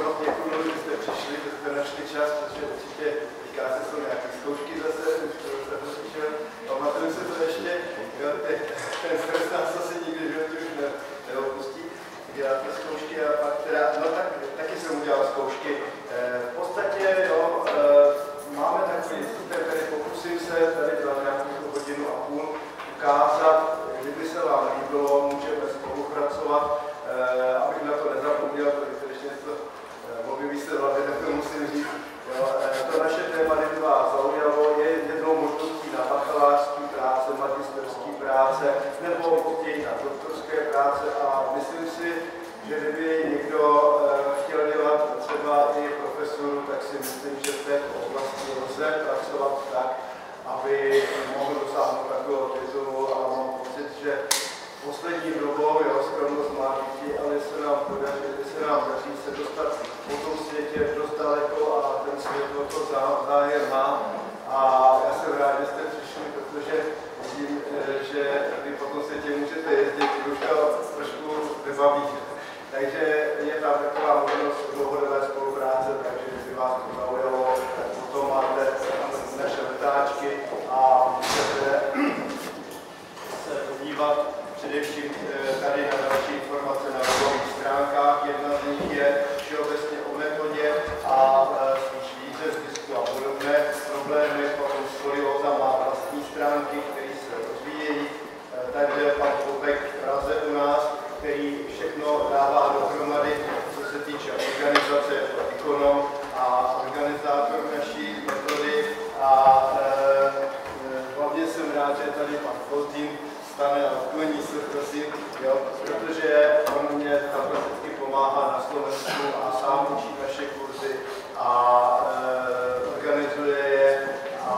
moc děkuji, že jste přišli, že jste našli čas, protože určitě říká se, jsou nějaké zkoušky zase, už to jsem slyšel. Pamatuju se to ještě, ten stres nás asi nikdy v životě už neopustí, dělat ty zkoušky a pak teda, no tak taky jsem udělal zkoušky. V podstatě, jo, máme takový super, tady pokusím se tady za nějakou hodinu a půl ukázat, kdyby se vám líbilo, můžeme spolupracovat, abych na to nezapomněl, protože ještě něco objeví se v hlavě, tak to musím říct. Jo, to naše téma, kdyby vás zaujalo, je jednou možností na bakalářské práce, magisterské práce, nebo chtějí na doktorské práce a myslím si, že kdyby někdo chtěl dělat třeba i profesoru, tak si myslím, že v této oblasti lze pracovat tak, aby mohl dosáhnout takového titulu, ale mám pocit, že poslední dobou, jo, skromnost má děti, ale se nám daří se dostat po tom světě dost daleko a ten svět o to zájem má. A já jsem rád, že jste přišli, protože vidím, že vy po tom světě můžete jezdit, už to trošku vybaví. Takže je tam taková možnost dlouhodobé spolupráce, takže kdyby vás to zaujalo, tak potom máte naše letáčky a můžete se podívat především tady na další informace na webových stránkách. Jedna z nich je všeobecně o metodě a spíš více z disku a podobné problémy. Potom skolióza má vlastní stránky, které se rozvíjejí. Takže pan Popek v Praze u nás, který všechno dává dohromady, co se týče organizace, jako ekonom a organizátor naší metody. A hlavně jsem rád, že je tady pan Koltín, stane a odkloní se, prosím, jo, protože on mě fantasticky pomáhá na Slovensku a sám učí naše kurzy a organizuje je a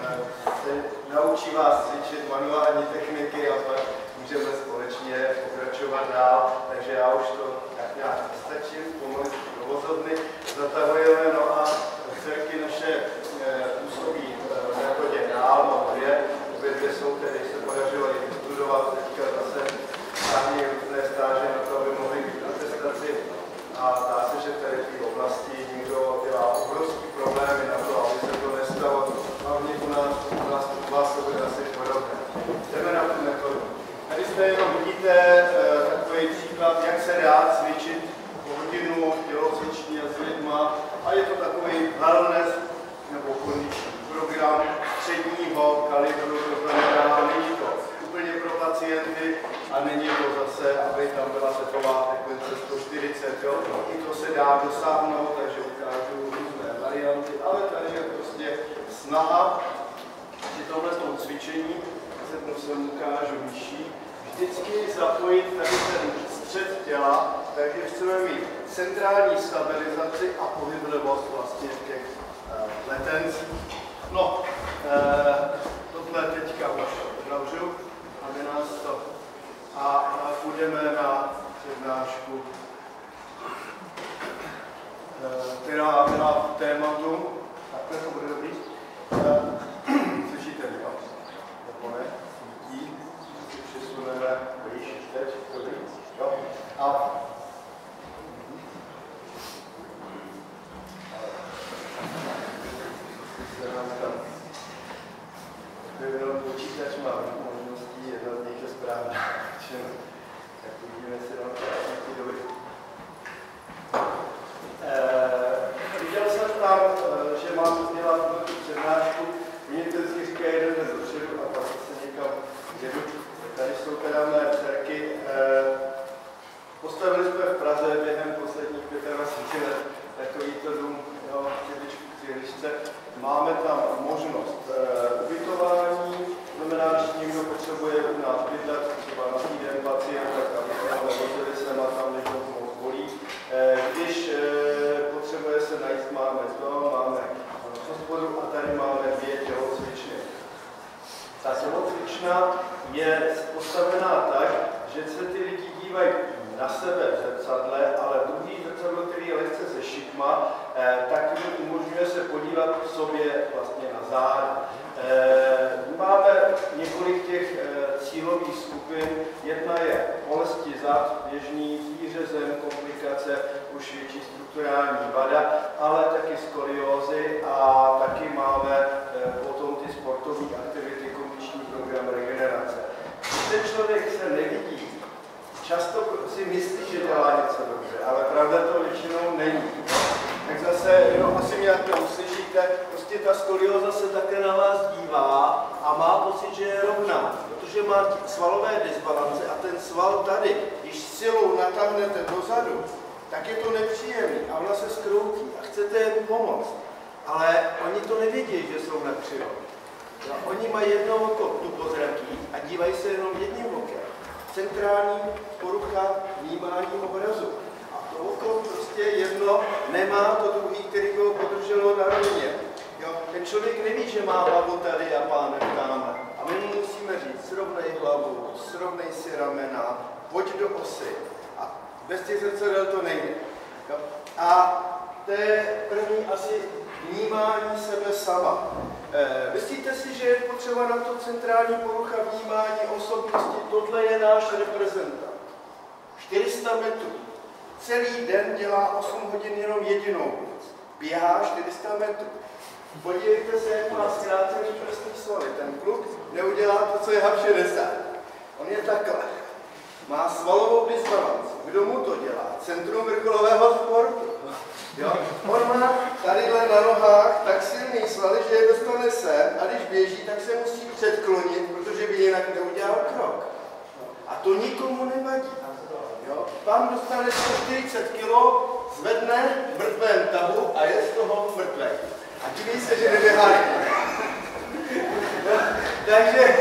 naučí vás cvičit manuální techniky a pak můžeme společně pokračovat dál, takže já už to tak nějak nestačím, pomalu provozovny zatahujeme, no a celky naše působí v metodě dál, mám obě dvě jsou, které se podařilo i vystudovat, teďka zase stáhní různé stáže na to, aby mohli být atestaci a dá se, že tady v té oblasti někdo dělá obrovský problémy na to, aby se to nestalo, hlavně u vás to bude asi podobné. Jdeme na tu metodu. Tady zde jenom vidíte takový příklad, jak se dá cvičit hodinu tělocvičně s lidma a je to takový wellness nebo kondiční program středního kalibru, to znamená, není to úplně pro pacienty a není to zase, aby tam byla setová frekvence 140, jo. I to se dá dosáhnout, takže ukážu různé varianty, ale tady je prostě snaha při tomhle cvičení, se prosím ukážu vyšší, vždycky zapojit tady ten střed těla, takže chceme mít centrální stabilizaci a pohyblivost vlastně v těch letencích. No, tohle teďka už uzavřu, aby nás to... A půjdeme na přednášku, která byla v tématu, takhle to bude dobrý. Slyšíte mě, nebo ne? Svítí, si přesuneme blíž teď, dobrý. Jo? A vyvinul počítač, má možností, jedna z nich je správná, tak uvidíme si na to dobrý. Viděl jsem tam, že mám dělat přednášku, mě to vždycky říká jeden den dopředu a pak se někam jedu. Tady jsou teda mé dcerky. Postavili jsme v Praze během posledních 25 let takovýto dům, v Cihlišce. Máme tam možnost ubytování, znamená, že někdo potřebuje u nás bydlet, třeba na týden pacient, tak aby jsme nevozili sem a tam někdo moc bolí. Když potřebuje se najíst, máme to, máme hospodu a tady máme 2 tělocvičny. Ta tělocvična je postavená tak, že se ty lidi dívají na sebe v zrcadle, ale druhý zrcadlo, který je lehce se šikma, tak jim umožňuje se podívat k sobě vlastně na záda. Máme několik těch cílových skupin. Jedna je bolesti zad, běžný, výřezem, komplikace, komplikace, už větší strukturální vada, ale taky skoliózy a taky máme potom ty sportovní aktivity, kondiční program regenerace. Když ten člověk se nevidí, často si myslí, že dělá něco dobře, ale pravda to většinou není. Tak zase, asi mě to uslyšíte, prostě ta skolióza se také na vás dívá a má pocit, že je rovná, protože má svalové disbalance a ten sval tady, když silou natáhnete dozadu, tak je to nepříjemný a ona se skroutí a chcete jim pomoct. Ale oni to nevědí, že jsou na křivo. Oni mají jedno oko tupozraký a dívají se jenom jedním okem. Centrální porucha vnímání obrazu. A to oko prostě jedno nemá to druhý, který ho podrželo na rovině. Ten člověk neví, že má hlavu tady a pánek tamhle. A my mu musíme říct, srovnej hlavu, srovnej si ramena, pojď do osy. A bez těch zrcadel to nejde. A to je první asi vnímání sebe sama. Myslíte si, že je potřeba na to centrální porucha vnímání osobnosti? Tohle je náš reprezentant. 400 metrů. Celý den dělá 8 hodin jenom jedinou věc. Běhá 400 metrů. Podívejte se, jak má zkrácený prsní svaly. Ten kluk neudělá to, co je H60. On je takhle. Má svalovou disbalanci. Kdo mu to dělá? Centrum vrcholového sportu. Jo? On má tadyhle na nohách tak silný svaly, že je dostane sem a když běží, tak se musí předklonit, protože by jinak neudělal krok. A to nikomu nevadí. Jo? Pán dostane 140 kg, zvedne v mrtvém tahu a je z toho mrtvý. A diví se, že neběhá. Takže,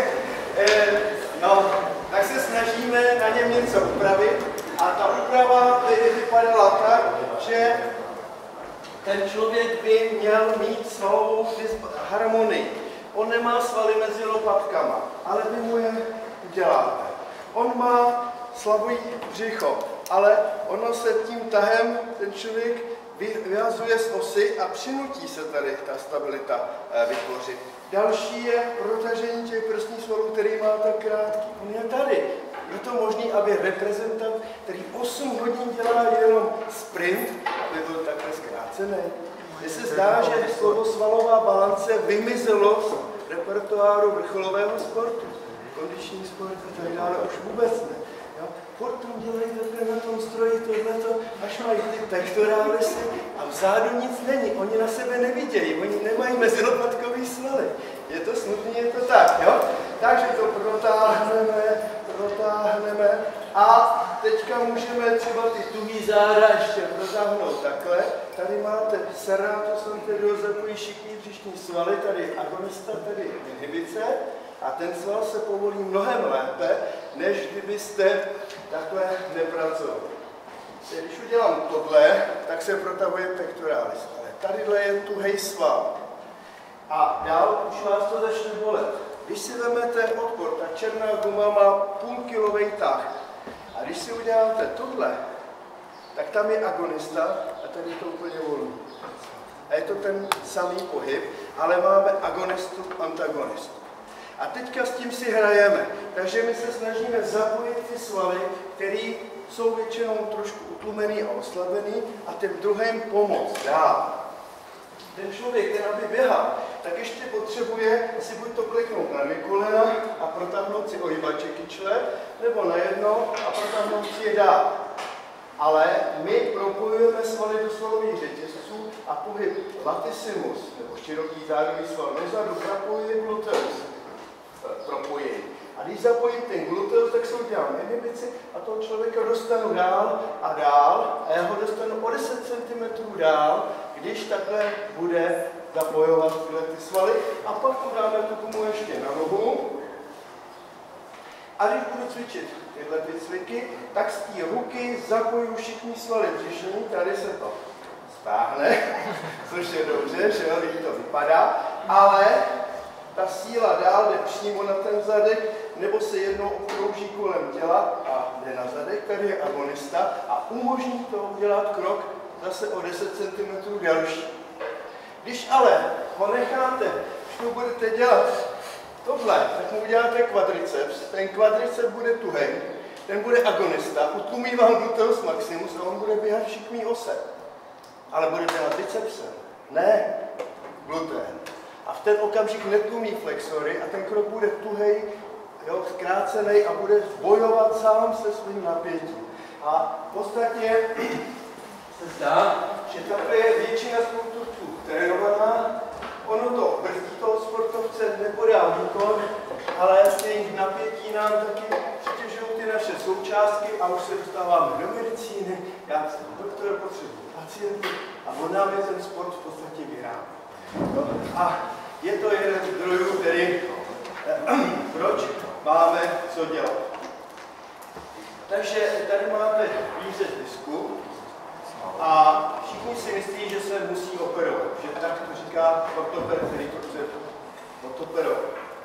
tak se snažíme na něm něco upravit a ta úprava by vypadala tak, že ten člověk by měl mít svalovou harmonii. On nemá svaly mezi lopatkama, ale vy mu je uděláte. On má slabý břicho, ale ono se tím tahem ten člověk vyhazuje z osy a přinutí se tady ta stabilita vytvořit. Další je protažení těch prsních svalů, který má tak krátký. On je tady. Je to možné, aby reprezentant, který 8 hodin dělá jenom sprint, aby byl takhle zkrácený. Mně se zdá, že slovo svalová balance vymizelo z repertoáru vrcholového sportu. Kondiční sport a tak dále už vůbec ne. Furt tam dělají takhle na tom stroji tohleto, až mají ty pektorálisy a vzadu nic není. Oni na sebe nevidějí, oni nemají mezilopatkový svaly. Je to smutný, je to tak, jo? Takže to protáhneme a teďka můžeme třeba ty tuhý záda ještě protáhnout takhle. Tady máte serratus anterior, zapojí všichni břišní svaly, tady agonista, tady inhibice. A ten sval se povolí mnohem lépe, než kdybyste takhle nepracovali. Když udělám tohle, tak se protahuje pectoralis. Ale tadyhle je tuhej sval. A dál už vás to začne bolet. Když si vezmete odpor, tak černá guma má půlkilový tah. A když si uděláte tohle, tak tam je agonista a tady je to úplně volný. A je to ten samý pohyb, ale máme agonistu, antagonistu. A teďka s tím si hrajeme. Takže my se snažíme zapojit ty svaly, které jsou většinou trošku utlumený a oslabený a těm druhým pomoct dál. Ten člověk, ten aby běhal, tak ještě potřebuje si buď to kliknout na dvě kolena a protáhnout si ohybače kyčle, nebo na jedno a protáhnout si je dál. Ale my propojujeme svaly do svalových řetězců a pohyb latissimus, nebo široký zádový sval dozadu, propojuje gluteus. Propojení. A když zapojím ten gluteus, tak se udělám inhibici a toho člověka dostanu dál a já ho dostanu o 10 cm dál, když takhle bude zapojovat tyhle ty svaly. A pak mu dáme tu gumu ještě na nohu. A když budu cvičit tyhle ty cviky, tak z té ruky zapoju všichni svaly břišní, tady se to stáhne, což je dobře, že jo, to vypadá, ale ta síla dál jde přímo na ten zadek, nebo se jednou obkrouží kolem těla a jde na zadek, tady je agonista a umožní to udělat krok zase o 10 cm delší. Když ale ho necháte, když to budete dělat tohle, tak mu uděláte kvadriceps, ten kvadriceps bude tuhej ten bude agonista, utlumí vám gluteus maximus a on bude běhat šikmý ose. Ale bude běhat bicepsem, ne gluten. A v ten okamžik netlumí flexory a ten krok bude tuhej, zkrácený a bude bojovat sám se svým napětím. A v podstatě se zdá, že takhle je většina sportovců trénovaná, ono to brzdí toho sportovce, nepodá výkon, ale jejich napětí nám taky přitěžují ty naše součástky a už se dostáváme do medicíny, já jsem doktor, potřebuji pacienty a on nám je ten sport v podstatě vyrábí. A je to jeden z zdrojů, který proč máme co dělat. Takže tady máte výřez disku a všichni si myslí, že se musí operovat, že tak to říká ortoped, který to chce operovat.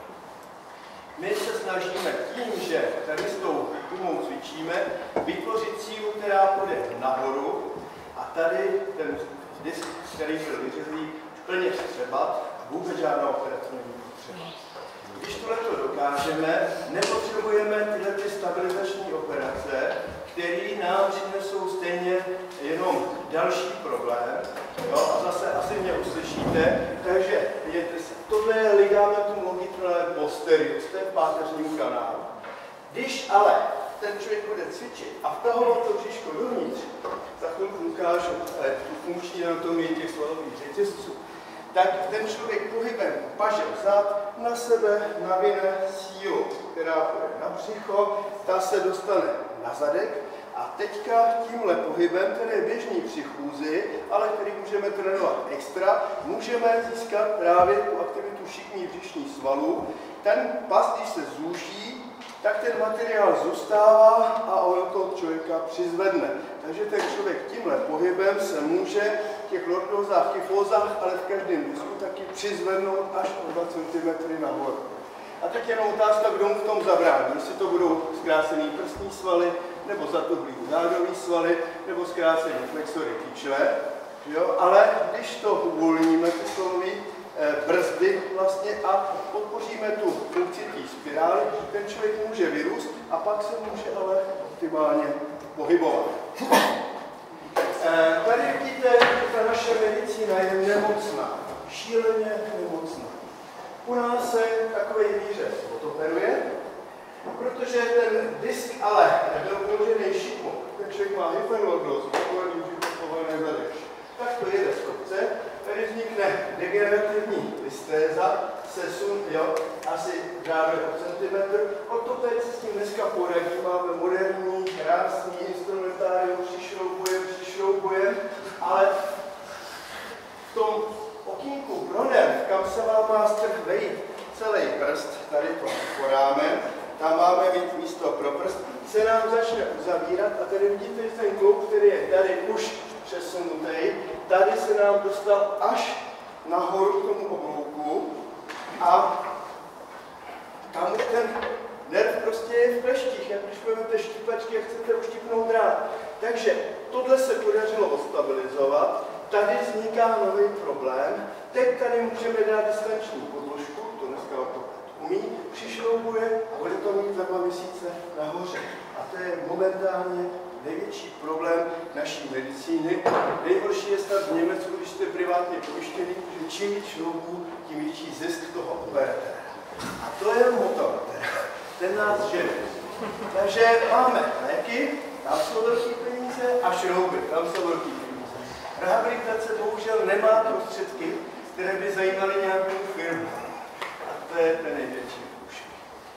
My se snažíme tím, že tady s tou gumou cvičíme, vytvořit sílu, která půjde nahoru a tady ten disk, který byl vyřezlý, plně vstřebat a vůbec žádná operace není potřeba. Když tohleto dokážeme, nepotřebujeme tyhle stabilizační operace, které nám přinesou stejně jenom další problém. Jo, a zase asi mě uslyšíte, takže tohle je ligamentum longitudinale posterius, to je v páteřním kanálu. Když ale ten člověk bude cvičit a vtahovat to břiško dovnitř, za chvilku ukážu tu funkční anatomii těch svalových řetězců, tak ten člověk pohybem paže vzad na sebe navine sílu, která půjde na břicho, ta se dostane na zadek a teďka tímhle pohybem, který je běžný při chůzi, ale který můžeme trénovat extra, můžeme získat právě tu aktivitu šikmých břišních svalů. Ten pas, když se zúží, tak ten materiál zůstává a ono toho člověka přizvedne. Takže ten člověk tímhle pohybem se může v těch lordózách, kyfózách, ale v každém disku taky přizvednout až o 2 cm nahoru. A teď jenom otázka, kdo mu v tom zabrání. Jestli to budou zkrácený prsní svaly, nebo zatuhlý zádový svaly, nebo zkrácený flexory kyčle. Ale když to uvolníme, ty svalové brzdy vlastně a podpoříme tu funkci té spirály, ten člověk může vyrůst a pak se může ale optimálně pohybovat. Tady vidíte, že ta naše medicína je nemocná, šíleně nemocná. U nás se takový výřez odoperuje, protože ten disk ale nebyl položený šikmo, ten člověk má hyperlordózu, povolené zadek. Tak to jede z kopce, tady vznikne degenerativní listéza, sesun, asi řádově o centimetr. Ortoped se s tím dneska poradí, máme moderní, krásný instrumentárium, přišroubujeme, ale v tom okýnku pro nerv, kam se vám má strh vejít celý prst, tady to poráme, tam máme mít místo pro prst, se nám začne uzavírat a tady vidíte, že ten kloub, který je tady už přesunutý, tady se nám dostal až nahoru k tomu oblouku a tam už ten nerv prostě je v kleštích, jak když vezmete štipačky a chcete uštipnout drát. Takže tohle se podařilo ostabilizovat, tady vzniká nový problém, teď tady můžeme dát distanční podložku, to dneska ortoped umí, přišroubuje a bude to mít za 2 měsíce nahoře. A to je momentálně největší problém naší medicíny. Nejhorší je snad v Německu, když jste privátně pojištěný, že čím víc šroubů, tím větší zisk toho operatéra. A to je motor, ten nás žene. Takže máme léky, tam jsou velké peníze a šrouby, tam jsou velké peníze. Rehabilitace bohužel nemá prostředky, které by zajímaly nějakou firmu. A to je ten největší průšvih.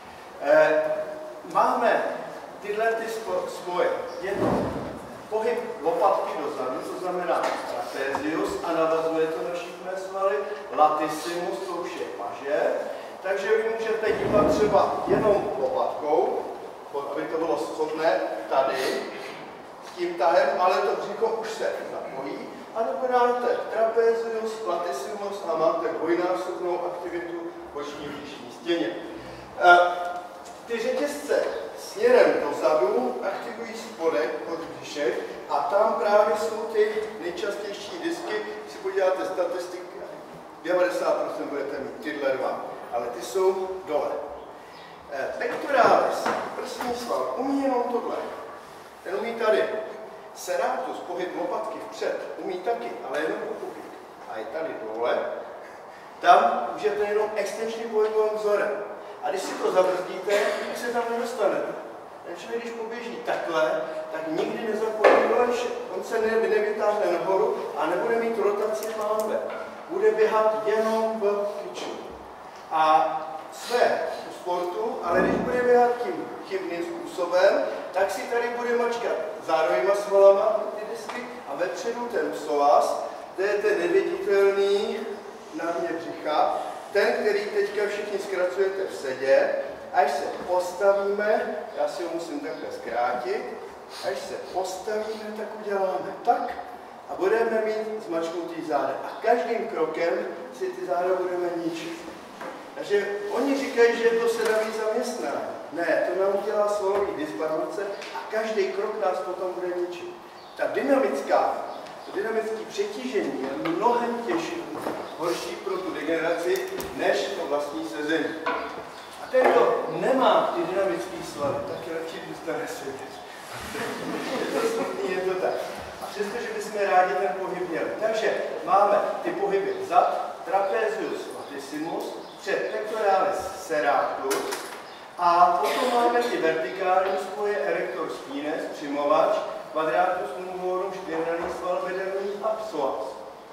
Máme tyhle ty svoje. Je to pohyb lopatky dozadu, to znamená trapezius a navazuje to na šikmé svaly, latissimus, to už je paže. Takže vy můžete dívat třeba jenom lopatkou, aby to bylo shodné tady, s tím tahem, ale to břicho už se zapojí. A nebo dáte trapezius, latissimus a máte dvojnásobnou aktivitu v boční břišní stěně. Ty řetězce směrem dozadu aktivují spodek pod břišek a tam právě jsou ty nejčastější disky. Když si podíváte statistiky, 90% budete mít tyhle dva, ale ty jsou dole. Pectoralis, prsní sval, umí jenom tohle. Ten umí tady. Serratus, pohyb lopatky vpřed, umí taky, ale jenom pohyb. A je tady dole. Tam už je to jenom extenčně pohybovým vzorem. A když si to zabrzdíte, tak se tam nedostanete. Ten člověk, když poběží takhle, tak nikdy nezapojí doleše. On se nevytáhne nahoru a nebude mít rotaci pánve. Bude běhat jenom v kyču. A své u sportu, ale když bude běhat tím chybným způsobem, tak si tady bude mačkat zárovýma svalama ty disky a vepředu ten psoas, to je ten neviditelný na dně břicha, ten, který teďka všichni zkracujete v sedě. Až se postavíme, já si ho musím takhle zkrátit, až se postavíme, tak uděláme tak a budeme mít zmačknutý záda. A každým krokem si ty záda budeme ničit. Takže oni říkají, že je to sedavý zaměstnání. Ne, to nám udělá svalový disbalance a každý krok nás potom bude ničit. To dynamické přetížení je mnohem těžší, horší pro tu degeneraci, než to vlastní sezení. A ten, kdo nemá ty dynamické svaly, tak je radši dostane sedět. Je to smutný, je to tak. A přestože bychom rádi ten pohyb měli. Takže máme ty pohyby zad, trapezius latissimus, před pectoralis serratus a potom máme ty vertikální spoje erector spines, přimovač, quadratus lumborum, špinální sval bederní a psoas.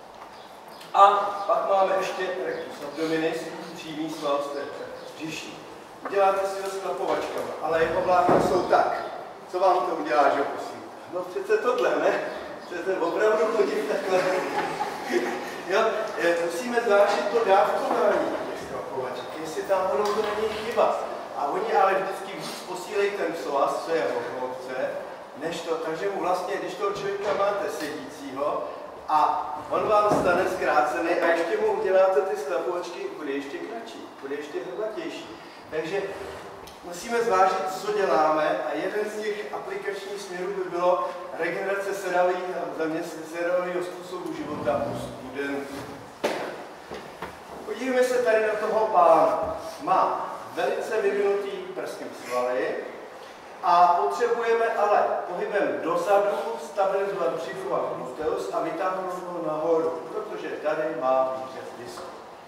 A pak máme ještě rectus abdominis, přímý sval břiší. Děláte si ho s klapovačkama, ale jeho vlákna jsou tak. Co vám to udělá, že prosím? No přece tohle, ne? Přece opravdu chodím takhle. Jo, musíme zvážit to dávkování těch klapovaček, jestli tam to není chyba. A oni ale vždycky víc posílejí ten psoas, co je v hloubce, než to, takže mu vlastně, když toho člověka máte sedícího a on vám stane zkrácený a ještě mu uděláte ty sklapovačky, bude ještě kratší, bude ještě hrbatější. Takže musíme zvážit, co děláme a jeden z těch aplikačních směrů by bylo regenerace sedavého způsobu života u studentů. Podívejme se tady na toho pána. Má velice vyvinutý prsní svaly a potřebujeme ale pohybem dozadu stabilizovat břichu a gluteus a vytáhnout ho nahoru, protože tady má výřez disku.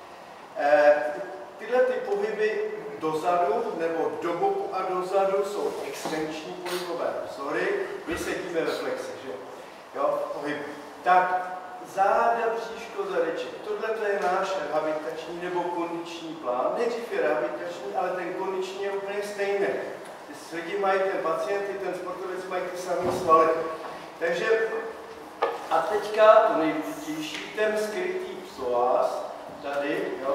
Tyhle ty pohyby dozadu nebo do boku a dozadu jsou extenční pohybové vzory. My sedíme ve flexi, že jo? Pohyb. Tak záda, bříško, zadeček. Tohle je náš rehabilitační nebo kondiční plán. Nejdřív je rehabilitační, ale ten kondiční je úplně stejný. Ty lidi mají, ten pacient, ten sportovec mají ty samé svaly. Takže a teďka to nejdůležitější, ten skrytý psoas, tady, jo,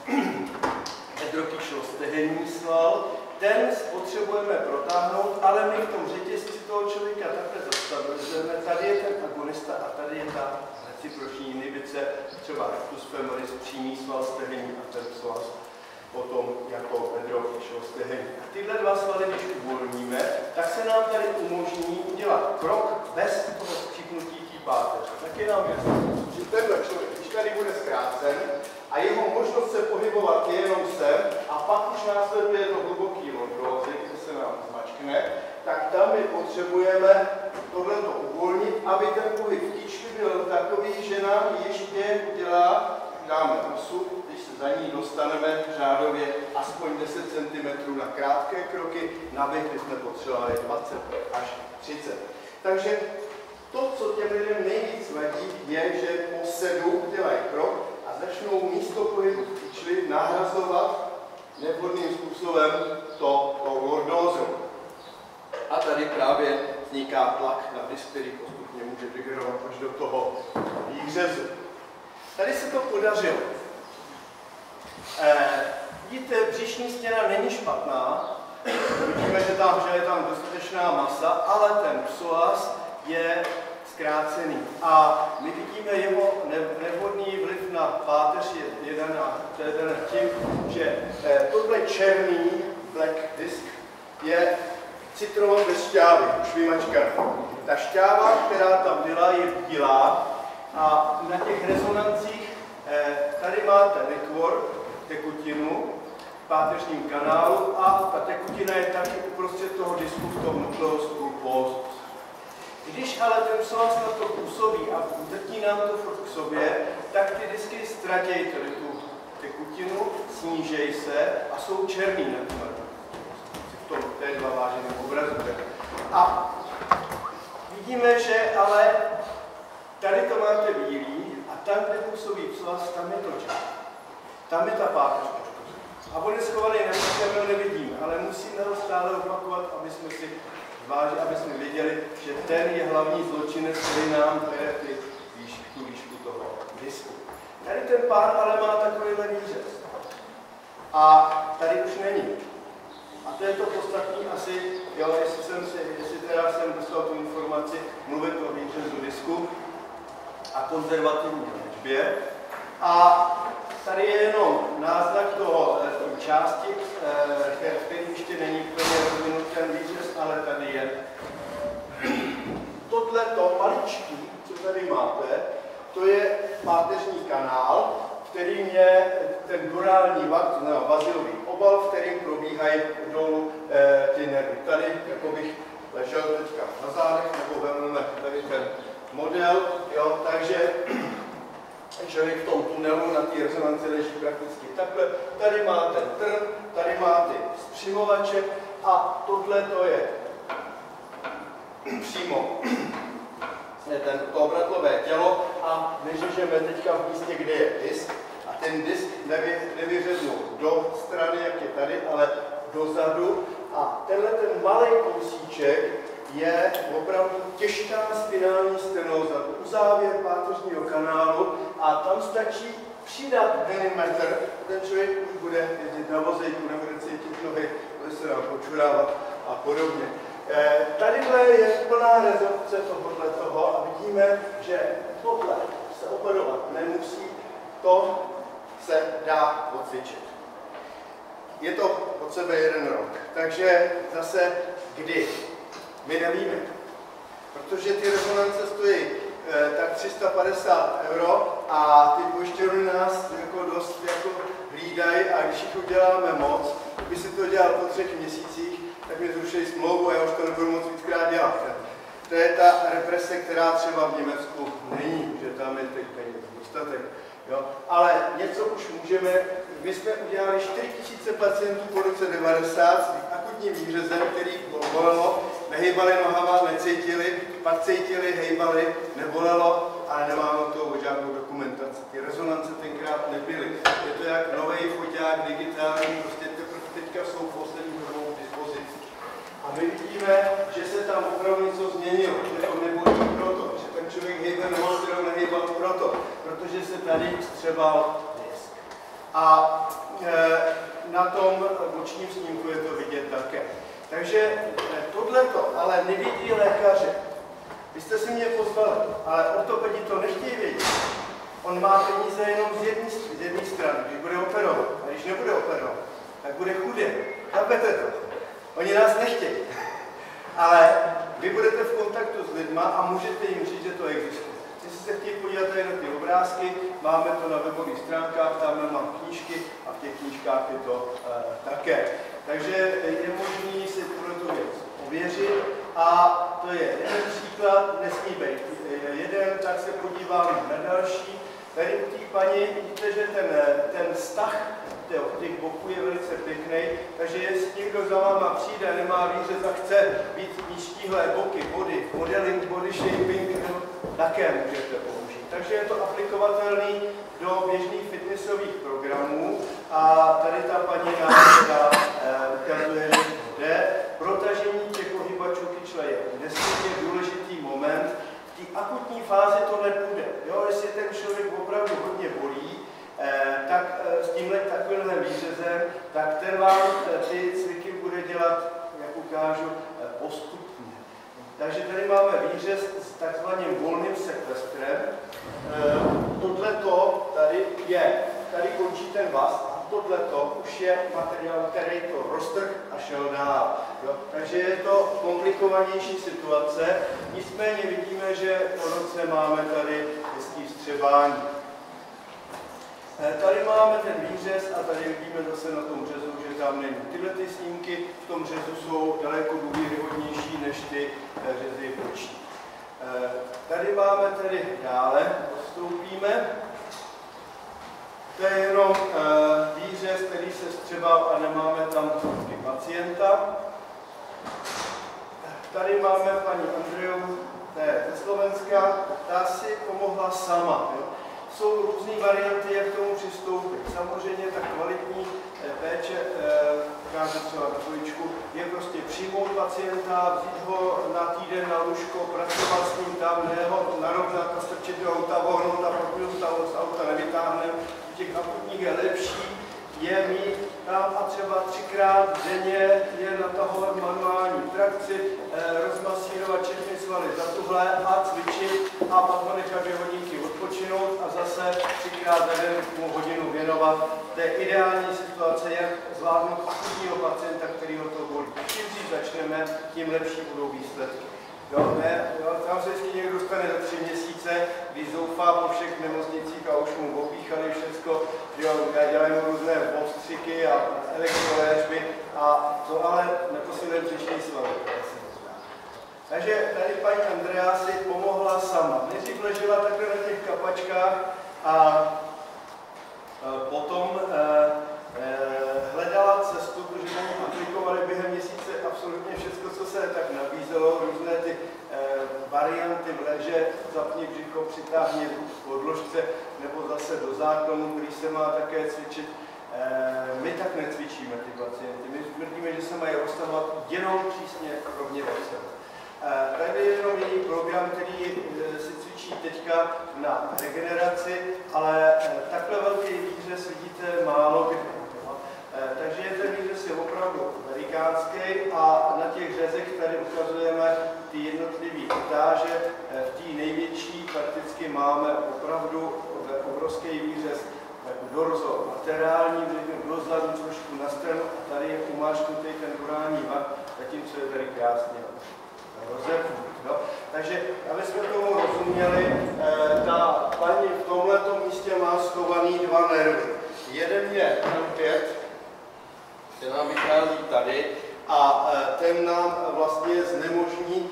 edrokyčlostehenní sval, ten potřebujeme protáhnout, ale my v tom řetězci toho člověka takhle zastabilizujeme. Tady je ten agonista a tady je ta reciproční inhibice, třeba rectus femoris, přímý sval stehení a ten psoas potom jako edrokyčlostehení. A tyhle dva svaly, když uvolníme, tak se nám tady umožní udělat krok bez toho skřípnutí tí páteře. Tak je nám jasné, že tenhle člověk, když tady bude zkrácen, a jeho možnost se pohybovat je jenom sem a pak už následuje do hluboký lordózy, kde se nám zmačkne, tak tam my potřebujeme tohleto uvolnit, aby ten pohyb v kyčli byl takový, že nám ještě udělá, dáme osu, když se za ní dostaneme řádově aspoň 10 cm na krátké kroky, na běh bychom potřebovali 20 až 30. Takže to, co těm lidem nejvíc vadí, je, že po sedu dělají krok a začnou místo pohybu v kyčli nahrazovat nevhodným způsobem tou lordózou. A tady právě vzniká tlak na disk, který postupně může degradovat až do toho výřezu. Tady se to podařilo. Vidíte, břišní stěna není špatná. Vidíme, že je tam dostatečná masa, ale ten psoas je zkrácený. A my vidíme jeho nevhodný vliv na páteř to je jeden tím, že tohle černý black disk je citron bez šťávy, už vymačkaný. Ta šťáva, která tam byla, je bílá a na těch rezonancích tady máte nekvor, tekutinu páteřním kanálu a ta tekutina je taky uprostřed toho disku v tom nucleus pulposus. Když ale ten psoas na to působí a drtí nám to furt k sobě, tak ty disky ztratějí tady tu tekutinu, snížejí se a jsou černý na v tom té dva váženém obrazu. A vidíme, že ale tady to máte bílý a tam, kde působí psoas, tam je to černý. Tam je ta páteř. A on je schovaný na místě, my ho nevidíme, ale musíme ho stále opakovat, aby jsme si vážili, aby jsme věděli, že ten je hlavní zločinec, který nám bere tu výšku toho disku. Tady ten pár ale má takovýhle výřez. A tady už není. A to je to podstatný asi, jo, jestli teda jsem dostal tu informaci, mluvit o výřezu disku a konzervativní léčbě. A tady je jenom náznak toho části, který ještě není plně rozvinut ten výřez, ale tady je. Tohleto maličký, co tady máte, to je páteřní kanál, kterým je ten durální vak, to znamená vazilový obal, v kterým probíhají dolů ty nervy. Tady jako bych ležel teďka na zádech, nebo vezmeme tady ten model, jo, takže člověk v tom tunelu na té rezonanci leží prakticky takhle. Tady má ten trn, tady má ty zpřimovače a tohle to je přímo to obratlové tělo a vyřežeme teďka v místě, kde je disk a ten disk nevyřeznou do strany, jak je tady, ale dozadu a tenhle ten malý kousíček je opravdu těžká spinální stenóza, uzávěr páteřního kanálu a tam stačí přidat milimetr, ten člověk už bude jezdit na vozejku, nebude cítit nohy, bude se nám počurávat a podobně. Tadyhle je plná rezorpce toho a vidíme, že tohle se operovat nemusí, to se dá odcvičit. Je to od sebe 1 rok, takže zase kdy? My nevíme, protože ty rezonance stojí tak 350 € a ty pojišťovny nás jako dost jako hlídají a když jich uděláme moc, kdyby si to dělal po 3 měsících, tak mi zrušili smlouvu a já už to nebudu moc víckrát dělat. To je ta represe, která třeba v Německu není, že tam je teď peněz dostatek. Jo? Ale něco už můžeme, my jsme udělali 4000 pacientů po roce 90 s akutním výřezem, který bolelo, nehejbali nohama, necítili, pak cítili, hejbali, nebolelo, ale nemáme to žádnou dokumentaci. Ty rezonance tenkrát nebyly. Je to jak nový foťák, digitální, prostě teďka jsou poslední dobou k dispozici. A my vidíme, že se tam opravdu něco změnilo, že to nebolí proto, že ten člověk hejbe nohou, kterou nehejbal proto, protože se tady střebal disk. A na tom bočním snímku je to vidět také. Takže tohleto ale nevidí lékaře. Vy jste si mě pozvali, ale ortopedi to nechtějí vědět. On má peníze jenom z jedné strany, když bude operovat. A když nebude operovat, tak bude chudý. Chápete to? Oni nás nechtějí. Ale vy budete v kontaktu s lidma a můžete jim říct, že to existuje. Jestli se chtějí podívat tady na ty obrázky, máme to na webových stránkách, tam mám knížky a v těch knížkách je to také. Takže je možné si tuto věc ověřit a to je jeden příklad, nesmí být jeden, tak se podíváme na další. Tady u té paní vidíte, že ten vztah těch boků je velice pěkný, takže jestli někdo za váma přijde, nemá výřez a chce mít štíhlé boky, body, modeling, body shaping, také můžete použít. Takže je to aplikovatelný do běžných fitnessových programů a tady ta paní nám ukazuje, že jde. Protažení těch pohybačů kyčle je nesmírně důležitý moment. V té akutní fázi to nepůjde. Jo, jestli ten člověk opravdu hodně bolí, tak s tímhle takovýmhle výřezem, tak ten vám ty cviky bude dělat, jak ukážu, postupně. Takže tady máme výřez s takzvaným volným sekvestrem. Tohleto tady končí ten vaz a tohleto už je materiál, který to roztrh a šel dál. Jo? Takže je to komplikovanější situace, nicméně vidíme, že po roce máme tady hezký vstřebání. Tady máme ten výřez a tady vidíme zase na tom řezu, že tam není. Tyhle ty snímky v tom řezu jsou daleko důvěryhodnější než ty řezy boční. Tady máme tedy dále, postoupíme. To je jenom výřez, který se střebal a nemáme tam fotky pacienta. Tady máme paní Andreu, to je ze Slovenska, ta si pomohla sama. Jo. Jsou různé varianty, jak k tomu přistoupit. Samozřejmě ta kvalitní péče, ukážu třeba na poličku, je prostě přijmout pacienta, vzít ho na týden na lůžko, pracovat s ním tam, ne ho narovnat a strčit do auta, vohnout a pokud z auta nevytáhneme. U těch akutních je lepší je mít tam a třeba 3krát denně je natahovat manuální trakci, rozmasírovat všechny svaly za tuhle a cvičit a pak ho nechat 2 hodinky odpočinout a zase 3krát za den mu hodinu věnovat. To je ideální situace, jak zvládnout akutního pacienta, který ho to bolí. Čím dřív začneme, tím lepší budou výsledky. Tam se vždycky někdo dostane za 3 měsíce, když zoufá po všech nemocnicích a už mu opíchali všecko, dělají mu různé odstřiky a elektroléčby a to ale neposiluje břišní svaly. Takže tady paní Andrea si pomohla sama. Nejdřív ležela takhle na těch kapačkách a potom hledala cestu, protože oni aplikovali během měsíce absolutně všechno, co se tak nabízelo, různé ty varianty v leže, zapni břicho, přitáhni v podložce, nebo zase do záklonu, který se má také cvičit. My tak necvičíme ty pacienty, my tvrdíme, že se mají rozstavovat jenom přísně rovně do sebe. Tady je jenom jiný program, který si cvičí teďka na regeneraci, ale takhle velký výřez vidíte málo kdy. Takže ten výřez je opravdu velikánský a na těch řezech tady ukazujeme ty jednotlivé etáže. V té největší prakticky máme opravdu obrovský výřez dorzo laterální, dozadu trošku na stranu a tady je umáčknutý ten durální vak, zatímco je tady krásně rozepnut. Takže, aby jsme tomu rozuměli, ta paní v tomhletom místě má schovaný 2 nervy. Jeden je L5, ten nám vychází tady a ten nám vlastně znemožní,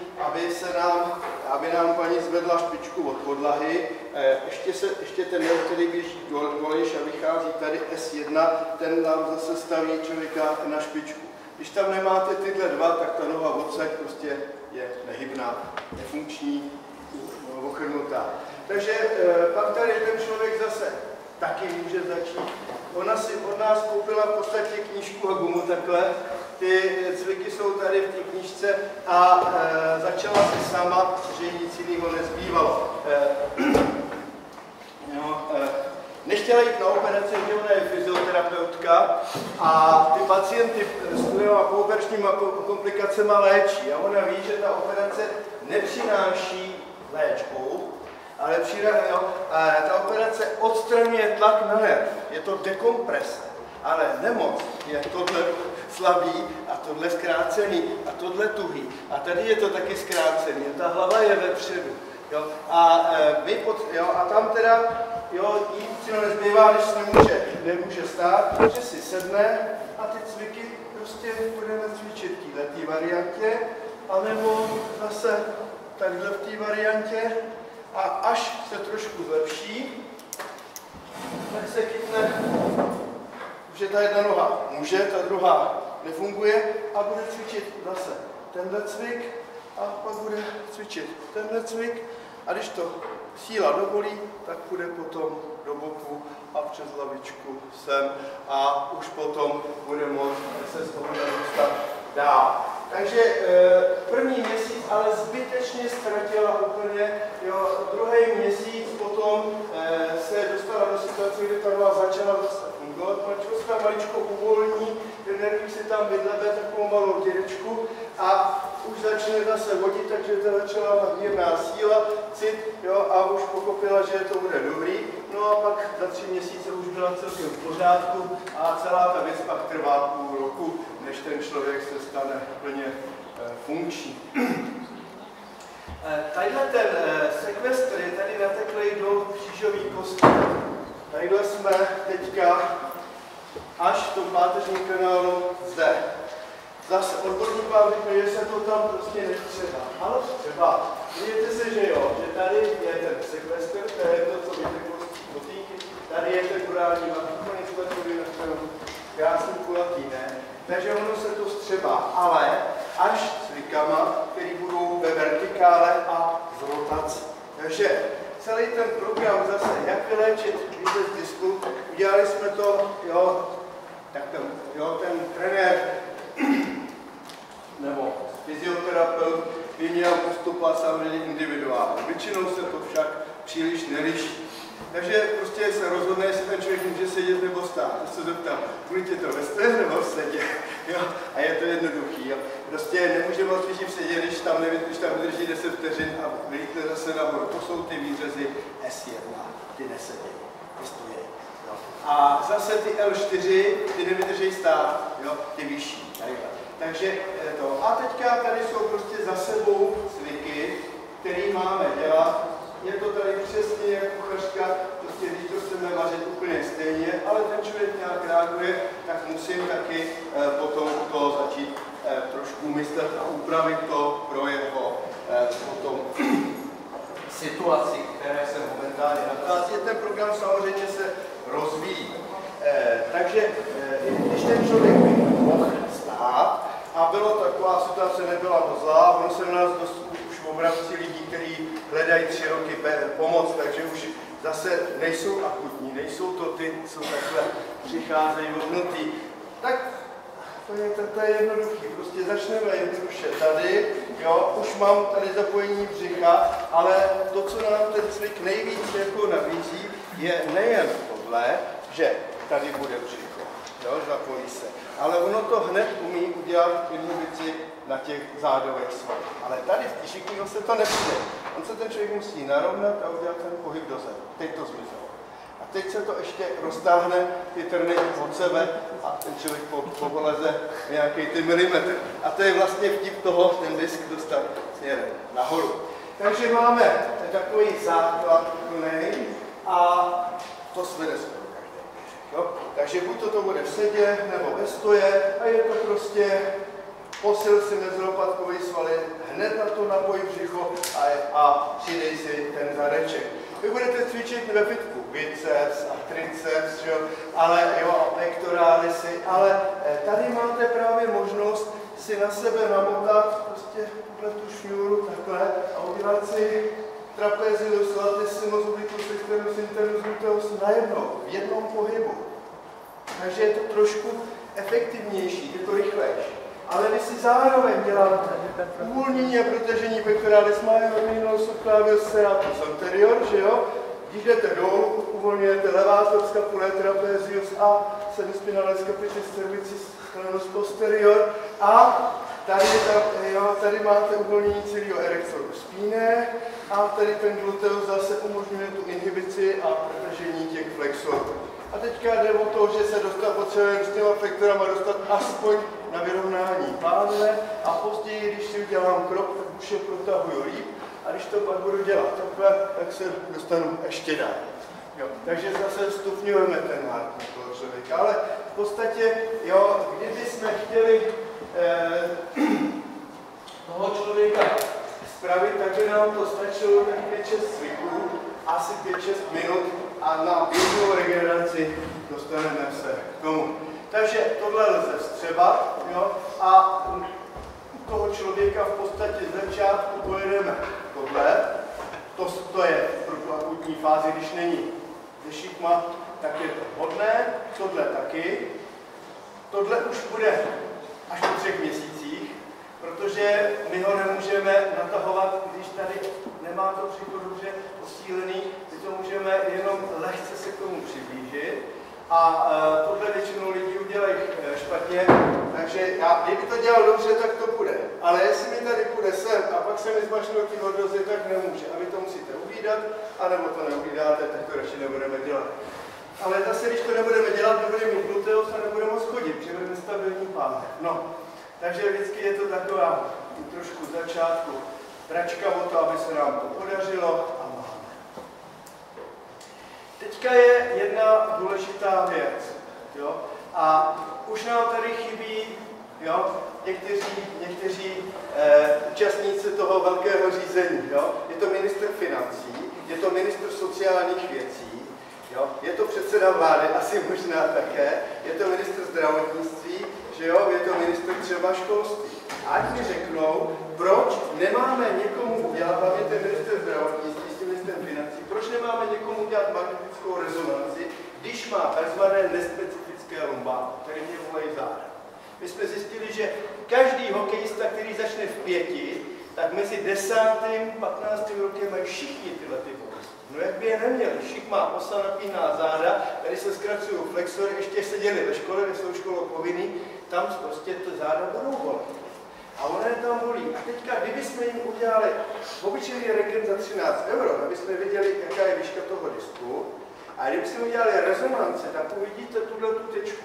aby nám paní zvedla špičku od podlahy. Ještě ten nerv, který běží dolejš a vychází tady S1, ten nám zase staví člověka na špičku. Když tam nemáte tyhle 2, tak ta noha odsaď prostě je nehybná, nefunkční, ochrnutá. Takže pak tady ten člověk zase taky může začít. Ona si od nás koupila v podstatě knížku a gumu takhle. Ty cviky jsou tady v té knížce a začala si sama, že nic jiného nezbývalo. Nechtěla jít na operaci, že ona je fyzioterapeutka a ty pacienty s těma puberčníma komplikacemi léčí. A ona ví, že ta operace nepřináší léčbu, ale ta operace odstraňuje tlak na nerv. Je to dekomprese, ale nemoc je tohle slabý a tohle zkrácený a tohle tuhý. A tady je to taky zkrácený, ta hlava je vepředu. A tam teda jí si nezbývá, když nemůže stát, že si sedne a ty cviky prostě budeme cvičit v této variantě, anebo zase takhle v té variantě a až se trošku zlepší, tak se chytne, že ta jedna noha může, ta druhá nefunguje a bude cvičit zase tenhle cvik a pak bude cvičit tenhle cvik a když to síla dovolí, tak půjde potom do boku a přes lavičku sem a už potom bude moct se z toho nedostat dál. Takže první měsíc ale zbytečně ztratila úplně, druhý měsíc potom se dostala do situace, kdy ta noha začala zase fungovat, mančovská maličko uvolní, ten nervík si tam vydlebe takovou malou dědečku a už začne zase vodit, takže to začala nadměrná síla, cit, a už pochopila, že to bude dobrý. No a pak za 3 měsíce už byla celkem v pořádku a celá ta věc pak trvá půl roku, než ten člověk se stane plně funkční. Tadyhle ten sekvestr je tady nateklej do křížové kosti. Tadyhle jsme teďka až v tom páteřním kanálu zde. Zase odborník vám řekne, že se to tam prostě netřeba. Ale třeba. Vidíte se, že jo, že tady je ten sekvestr, to je to, co vyteklo z botýky, tady je ten kurální úplně jsme na stranu krásný kulatý, ne? Takže ono se to střeba, ale až s rykama, které budou ve vertikále a z rotací. Takže celý ten program zase, jak vyléčit více z disku, udělali jsme to, jo, tak ten trenér nebo fyzioterapeut by měl postupovat samozřejmě individuálně. Většinou se to však příliš neliší. Takže prostě se rozhodne, jestli ten člověk může sedět nebo stát. To se zeptám, budete to ve stoje nebo v sedě? Jo? A je to jednoduchý. Jo? Prostě nemůžeme odvětšit v sedě, když tam vydrží 10 vteřin a vylítne zase nahoru. To jsou ty výřezy S1, ty nesedějí, ty stojí. A zase ty L4, ty nevydrží stát, jo? Ty vyšší. Takže to. A teďka tady jsou prostě za sebou cviky, které máme dělat. Je to tady přesně jak kuchařka, prostě když to chceme vařit úplně stejně, ale ten člověk nějak reaguje, tak musím taky potom to začít trošku myslet a upravit to pro jeho potom situaci, které se momentálně nachází. Ten program samozřejmě se rozvíjí. Takže když ten člověk by mohl stát a bylo taková situace, nebyla moc zlá, ono se na nás dost už obrací lidí, kteří hledají 3 roky pomoc, takže už zase nejsou akutní, nejsou to ty, co takhle přicházejí odnutí. Tak to je jednoduchý, prostě začneme jednoduše tady, jo, už mám tady zapojení břicha, ale to, co nám ten cvik nejvíc jako nabízí, je nejen tohle, že tady bude břicho, jo, zapojí se, ale ono to hned umí udělat inhibici na těch zádových svalech. Ale tady v té šikině se to nepůjde. On se ten člověk musí narovnat a udělat ten pohyb dozadu. Teď to zmizelo. A teď se to ještě roztáhne ty trny od sebe a ten člověk poleze nějaký ty milimetr. A to je vlastně vtip toho, ten disk dostat směrem nahoru. Takže máme takový základ plnej a to svede skoro každý. Jo? Takže buď to bude v sedě nebo ve stoje a je to prostě posil si mezilopatkový svaly, hned na to napoj břicho a přidej si ten zadeček. Vy budete cvičit ve fitku biceps a triceps, ale jo, pektorály si, ale tady máte právě možnost si na sebe namotat prostě tu šňůru takhle a udělat si trapezius, latissimus, obliquus externus, internus, gluteus najednou, v jednom pohybu. Takže je to trošku efektivnější, je to rychlejší. Ale vy si zároveň děláte uvolnění a protažení pectoralis major, subclavius serratus anterior, že jo? Když jdete dolů, uvolňujete levator, scapulae, trapezius a semispinales capitis cervicis sclenus posterior a tady máte uvolnění celého erectoru spíne a tady ten gluteus zase umožňuje tu inhibici a protažení těch flexorů. A teďka jde o to, že se potřebujeme s těma flektorama dostat aspoň na vyrovnání pánve a později, když si udělám krok, tak už je protahuju líp a když to pak budu dělat takhle, tak se dostanu ještě dál. Jo. Takže zase stupňujeme ten hardcore toho člověka, ale v podstatě, jo, kdyby jsme chtěli toho člověka spravit, takže nám to stačilo tak 5-6 cviků, asi 5-6 minut a na běžnou regeneraci dostaneme se k tomu. Takže tohle lze vstřebat, jo, a u toho člověka v podstatě z začátku pojedeme tohle. To je v akutní fázi, když není se šikma, tak je to hodné, tohle taky. Tohle už bude až po 3 měsících, protože my ho nemůžeme natahovat, když tady nemá to břicho dobře posílený, my to můžeme jenom lehce se k tomu přiblížit. A tohle většinou lidí udělají špatně, takže kdyby to dělal dobře, tak to bude. Ale jestli mi tady půjde sem a pak se mi zmašnou ty hordozy, tak nemůže. A vy to musíte uhlídat, anebo to neuhlídáte, tak to radši nebudeme dělat. Ale zase, když to nebudeme dělat, nebudeme mít gluteus a nebudeme moc chodit, protože budeme stabilní pánev. No, takže vždycky je to taková trošku začátku pračka o to, aby se nám to podařilo a máme. Teď Teďka je jedna důležitá věc. Jo? A už nám tady chybí, jo, někteří účastníci toho velkého řízení. Jo? Je to ministr financí, je to ministr sociálních věcí, jo? Je to předseda vlády, asi možná také, je to ministr zdravotnictví, že jo? Je to ministr třeba školství. A ať mi řeknou, proč nemáme někomu udělat, hlavně ten ministr zdravotnictví s tím ministrem financí, proč nemáme někomu udělat magnetickou rezonanci, když má takzvané nespecifické lumbáky, které mě volají záda. My jsme zjistili, že každý hokejista, který začne v 5, tak mezi 10. a 15. rokem mají všichni tyhle ty bolesti. No jak by je neměli, všichni má osa napíná záda, tady se zkracují flexory, ještě seděli ve škole, kde jsou školou povinný, tam prostě ty záda budou bolet. A ono je tam bolí. A teďka, kdybychom jim udělali obyčejný regen za 13 €, aby jsme viděli, jaká je výška toho disku, a kdybychom udělali rezonance, tak uvidíte tuhle tu tečku.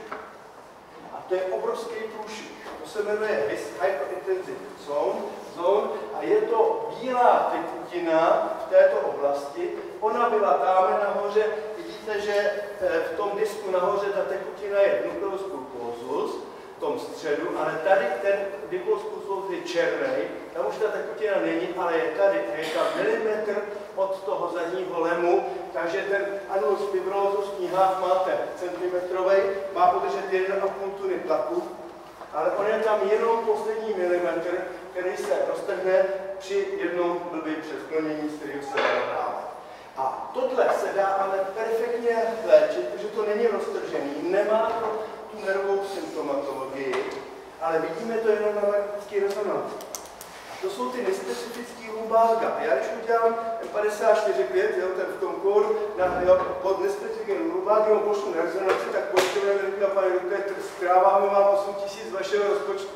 A to je obrovský průšvih. To se jmenuje Hyperintensity Zone a je to bílá tekutina v této oblasti. Ona byla tamhle nahoře, vidíte, že v tom disku nahoře ta tekutina je nucleus pulposus, v tom středu, ale tady ten nucleus pulposus je černý, tam už ta tekutina není, ale je tady, je tam milimetr od toho zadního lemu, takže ten annulus fibrosus knihách máte centimetrový, má podržet 1,5 tuny tlaku, ale on je tam jenom poslední milimetr, který se roztrhne při jednom blbý přesklonění, z kterého se dá. A tohle se dá ale perfektně léčit, protože to není roztržený, nemá to tu nervovou symptomatologii, ale vidíme to jenom na magnetické rezonanci. To jsou ty nespecifické lumbága. Já když udělám M54,5, ten v tom kódu, pod nespecifickým lumbágem pošlu na rezonanci, tak poštěvujeme řekne, pane doktor, zkráváme vám 8 000 z vašeho rozpočtu.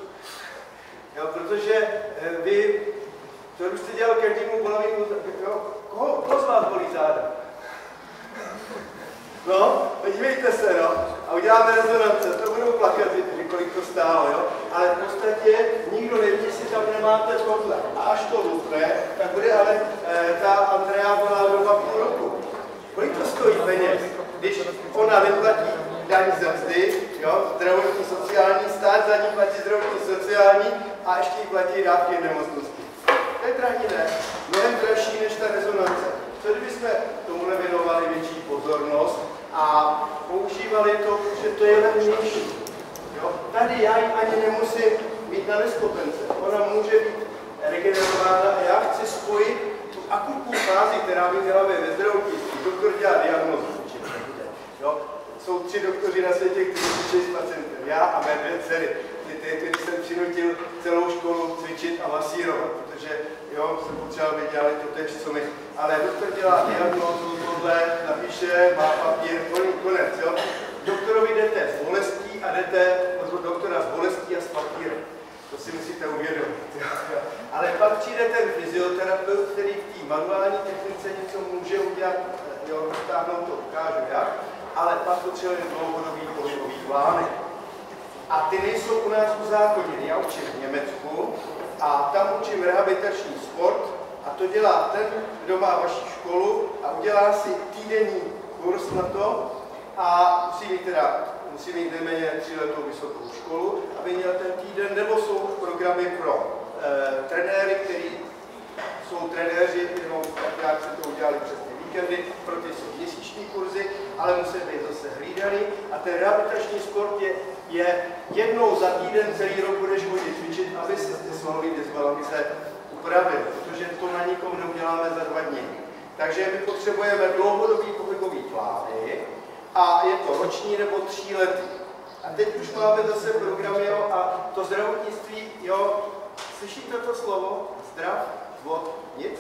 Jo, protože vy, to už jste dělal každému bolavému, koho z vás bolí záda? No, podívejte se, no, a uděláme rezonance, to budou plakaty, kolik to stálo, jo, ale v podstatě nikdo neví, jestli tam nemáte tohle. A až to lupne, tak bude ale ta Andrea byla doba půl roku. Kolik to stojí peněz, když ona neplatí daň ze mzdy, jo, zdravotní sociální stát, za ní platí zdravotní sociální a ještě jí platí dávky nemocnosti. To je drahý, ne? Mnohem dražší než ta rezonance. Co kdybychom tomu nevěnovali větší pozornost a používali to, že to je levnější. Tady já ji ani nemusím mít na neskopence. Ona může být regenerována a já chci spojit tu akutní fázi, která by měla být ve zdravotnictví. Doktor dělá diagnózu. Jsou 3 doktoři na světě, kteří cvičí s pacientem. Já a mé 2 dcery. Který jsem přinutil celou školu cvičit a masírovat, protože jsem potřeboval, aby dělali to tež, co my. Ale doktor dělá diagnózu, tohle, napíše, má papír, konec. Jo? Doktorovi jdete s bolestí a jdete od doktora s bolestí a s papírem. To si musíte uvědomit. Ale pak přijde ten fyzioterapeut, který v té manuální technice něco může udělat, roztáhnout to, ukážu jak, ale pak potřebuje dlouhodobý pohybový plány. A ty nejsou u nás uzákoněny. Já učím v Německu a tam učím rehabilitační sport a to dělá ten, kdo má vaši školu a udělá si týdenní kurz na to a musí mít nejméně 3letou vysokou školu, aby měl ten týden, nebo jsou programy pro trenéry, kteří jsou trenéři, jenom tak nějak se to udělali přes ty víkendy, pro ty jsou měsíční kurzy, ale musí být zase hlídaný a ten rehabilitační sport je jednou za týden celý rok budeš chodit cvičit, aby si ty svalové dysbalance upravil, protože to na nikom neuděláme za 2 dny. Takže my potřebujeme dlouhodobý pohybový plány a je to roční nebo 3letý. A teď už máme zase programy a to zdravotnictví, slyšíte to slovo? Zdrav, vod, nic?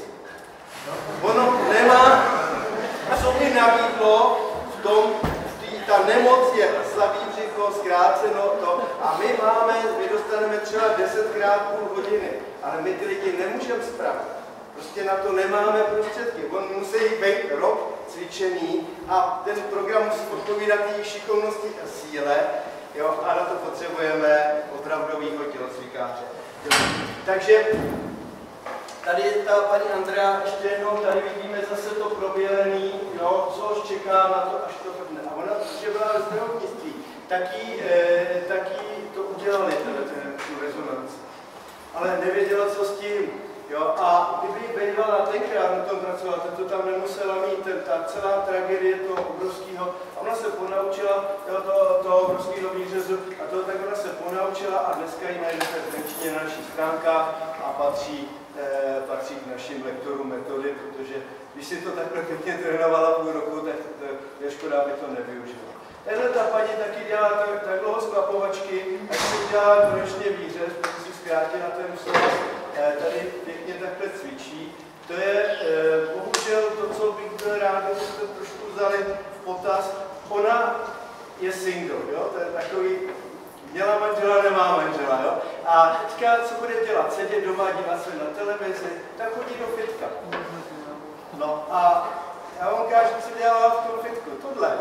Ono nemá, co mi nabídlo v tom, ta nemoc je slabý břicho, zkráceno to a my dostaneme třeba 10krát půl hodiny, ale my ty lidi nemůžeme spravit. Prostě na to nemáme prostředky. On musí být rok cvičený a ten program musí odpovídat její šikovnosti a síle, a na to potřebujeme opravdovýho tělocvikáře. Takže tady je ta paní Andrea, ještě jednou, tady vidíme zase to probělený, jo, co čeká na to, až to prdne. A ona, protože byla ve zdravotnictví, taky to udělali, tu rezonanci. Ale nevěděla, co s tím. Jo, a kdyby bývala tenkrát na tom pracovat, to tam nemusela mít, ta celá tragédie toho obrovského, a ona se ponaučila toho obrovského výřezu, a toho tak ona se ponaučila a dneska ji najdete zvenčně na našich stránkách a patří k našim lektorům metody, protože když si to takhle pěkně trénovala půl roku, tak je škoda, aby to nevyužila. Tahle ta paní taky dělá tak dlouho sklapovačky, tak si udělá konečně výřez, protože si zkrátila ten slova, tady pěkně takhle cvičí. To je bohužel to, co bych byl rád, abyste trošku vzali v potaz. Ona je single, jo? To je takový, měla manžela, nemá manžela, jo? A teďka, co bude dělat? Sedět doma, dívat se na televizi, tak chodí do fitka. No a já vám ukážu, co dělala v tom fitku. Tohle.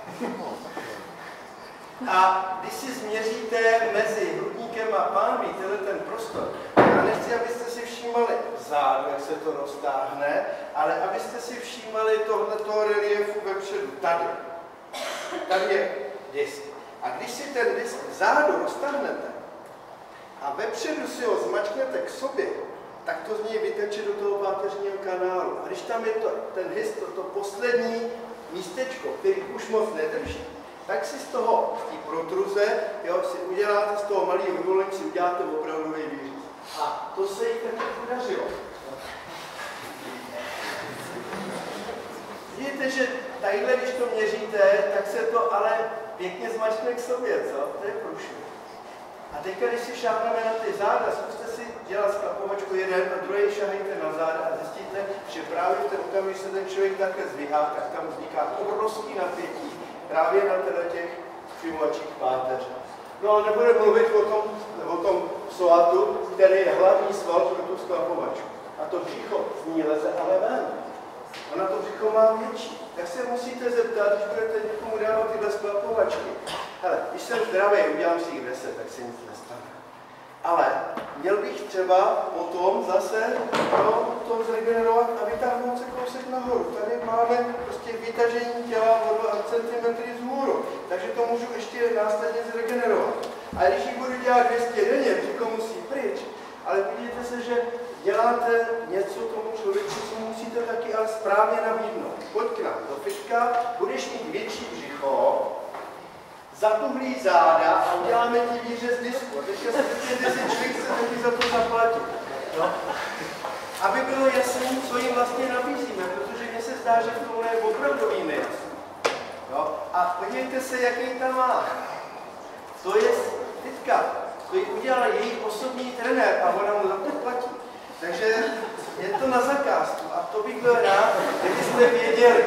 A když si změříte mezi hrudníkem a pánví ten prostor, já nechci, abyste si všímali zádu, jak se to roztáhne, ale abyste si všímali tohoto reliefu vepředu, tady. Tady je disk. A když si ten disk vzadu roztáhnete a vepředu si ho zmačknete k sobě, tak to z něj vyteče do toho páteřního kanálu. A když tam je ten hist, to poslední místečko, který už moc nedrží, tak si z toho, z té protruze, jo, si uděláte z toho malého vyvolení, si uděláte opravdový výřez. A to se jí taky podařilo. Vidíte, že tadyhle, když to měříte, tak se to ale pěkně zmačkne k sobě, co? To je průšvih. A teďka, když si šáhneme na ty záda, zkuste si dělat sklapovačku jeden a druhý šahejte na záda a zjistíte, že právě v ten okamžik, když se ten člověk takhle zdvihá, tak tam vzniká obrovský napětí právě na těch přijmovačích páteře. No ale nebude mluvit o tom psoatu, který je hlavní sval pro tu sklapovačku. A to břicho z ní leze ale ven. Ona to břicho má větší. Tak se musíte zeptat, když budete někomu dávat tyhle sklapovačky. Hele, když jsem zdravý, udělám si jich 10, tak se nic nestane. Ale měl bych třeba potom zase to zregenerovat a vytáhnout se kousek nahoru. Tady máme prostě vytažení těla o 2 cm vzhůru, takže to můžu ještě následně zregenerovat. A když ji budu dělat 200 denně, břicho musí pryč, ale vidíte se, že děláte něco tomu člověku, co musíte taky ale správně nabídnout. Pojď k nám do fitka, budeš mít větší břicho, zatuhlí záda a uděláme ti výřez disku. A teďka se řekněte si, člověk se taky za to zaplatit. No. Aby bylo jasné, co jim vlastně nabízíme, protože mně se zdá, že v tomhle je opravdový nejasný. No. A podívejte se, jaký tam má. To je Titka. To ji udělal její osobní trenér a ona mu za to platí. Takže je to na zakázku a to bych byl rád, kdybyste věděli.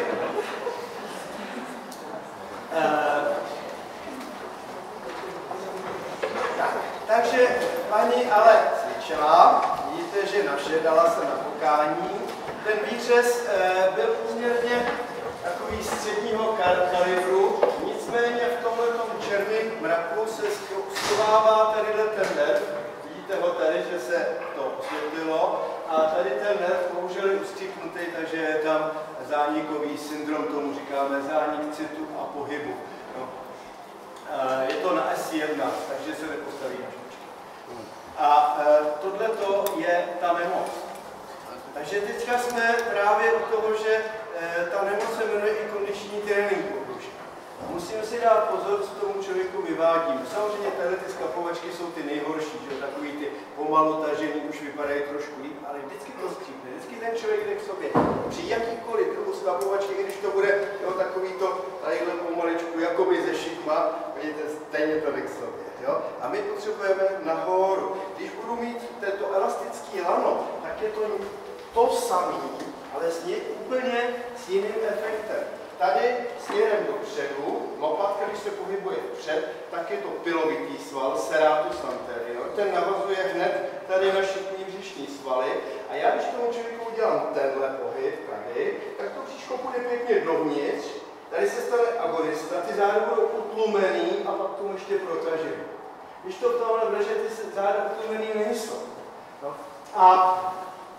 Takže paní ale cvičila, vidíte, že naše dala se na pokání. Ten výřez byl poměrně takový středního kalibru, nicméně v tomhletom černém mraku se schovává tadyhle ten nerv. Vidíte ho tady, že se to osvětlilo a tady ten nerv bohužel je ustřiknutý, takže je tam zánikový syndrom, tomu říkáme zánik citu a pohybu. No. Je to na S1, takže se nepostaví na špičku. A tohleto je ta nemoc. Takže teďka jsme právě u toho, že ta nemoc se jmenuje i kondiční trénink. Musíme si dát pozor, co tomu člověku vyvádíme. Samozřejmě tady ty sklapovačky jsou ty nejhorší, že takový ty pomalu tažený už vypadají trošku líp, ale vždycky to skřípne. Vždycky ten člověk jde k sobě. Při jakýkoliv druhu sklapovačky, když to bude takový to tadyhle pomaličku, jakoby ze šikma, vidíte, stejně to jde k sobě. Jo? A my potřebujeme nahoru. Když budu mít tento elastický lano, tak je to samé, ale úplně s jiným efektem. Tady směrem dopředu, lopatka, když se pohybuje vpřed, tak je to pilovitý sval, serratus anterior. Ten navazuje hned tady na šikmý břišní svaly. A já, když tomu člověku udělám tenhle pohyb tady, tak to bříško půjde pěkně dovnitř. Tady se stane agonista, ty záda budou utlumený a pak tomu ještě protažený. Když to v tomhle vleže, ty záda utlumený nejsou. No. A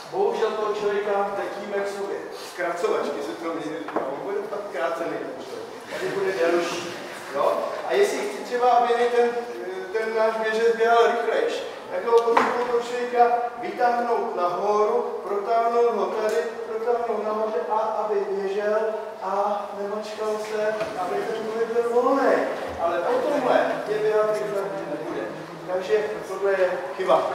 bohužel toho člověka drtíme k sobě. Zkracovačky se to mění, on bude tak krácený, tady bude delší. Jo? A jestli chci třeba, aby ten náš běžec běhal rychlejš, tak ho potřebuji toho člověka vytáhnout nahoru, protáhnout ho tady, protáhnout nahoře a aby běžel a nemačkal se, aby ten člověk byl volný. Ale o tomhle je běhat rychle nebude. Takže tohle je chyba.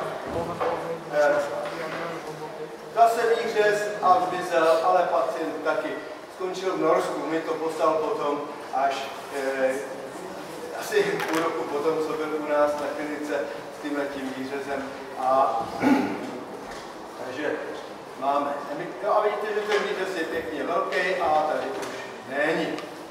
Zase výřez a zmizel, ale pacient taky. Skončil v Norsku, mi to poslal potom až asi půl roku potom, co byl u nás na klinice s tímhletím výřezem. Takže máme. No a vidíte, že ten výřez je pěkně velký a tady už není.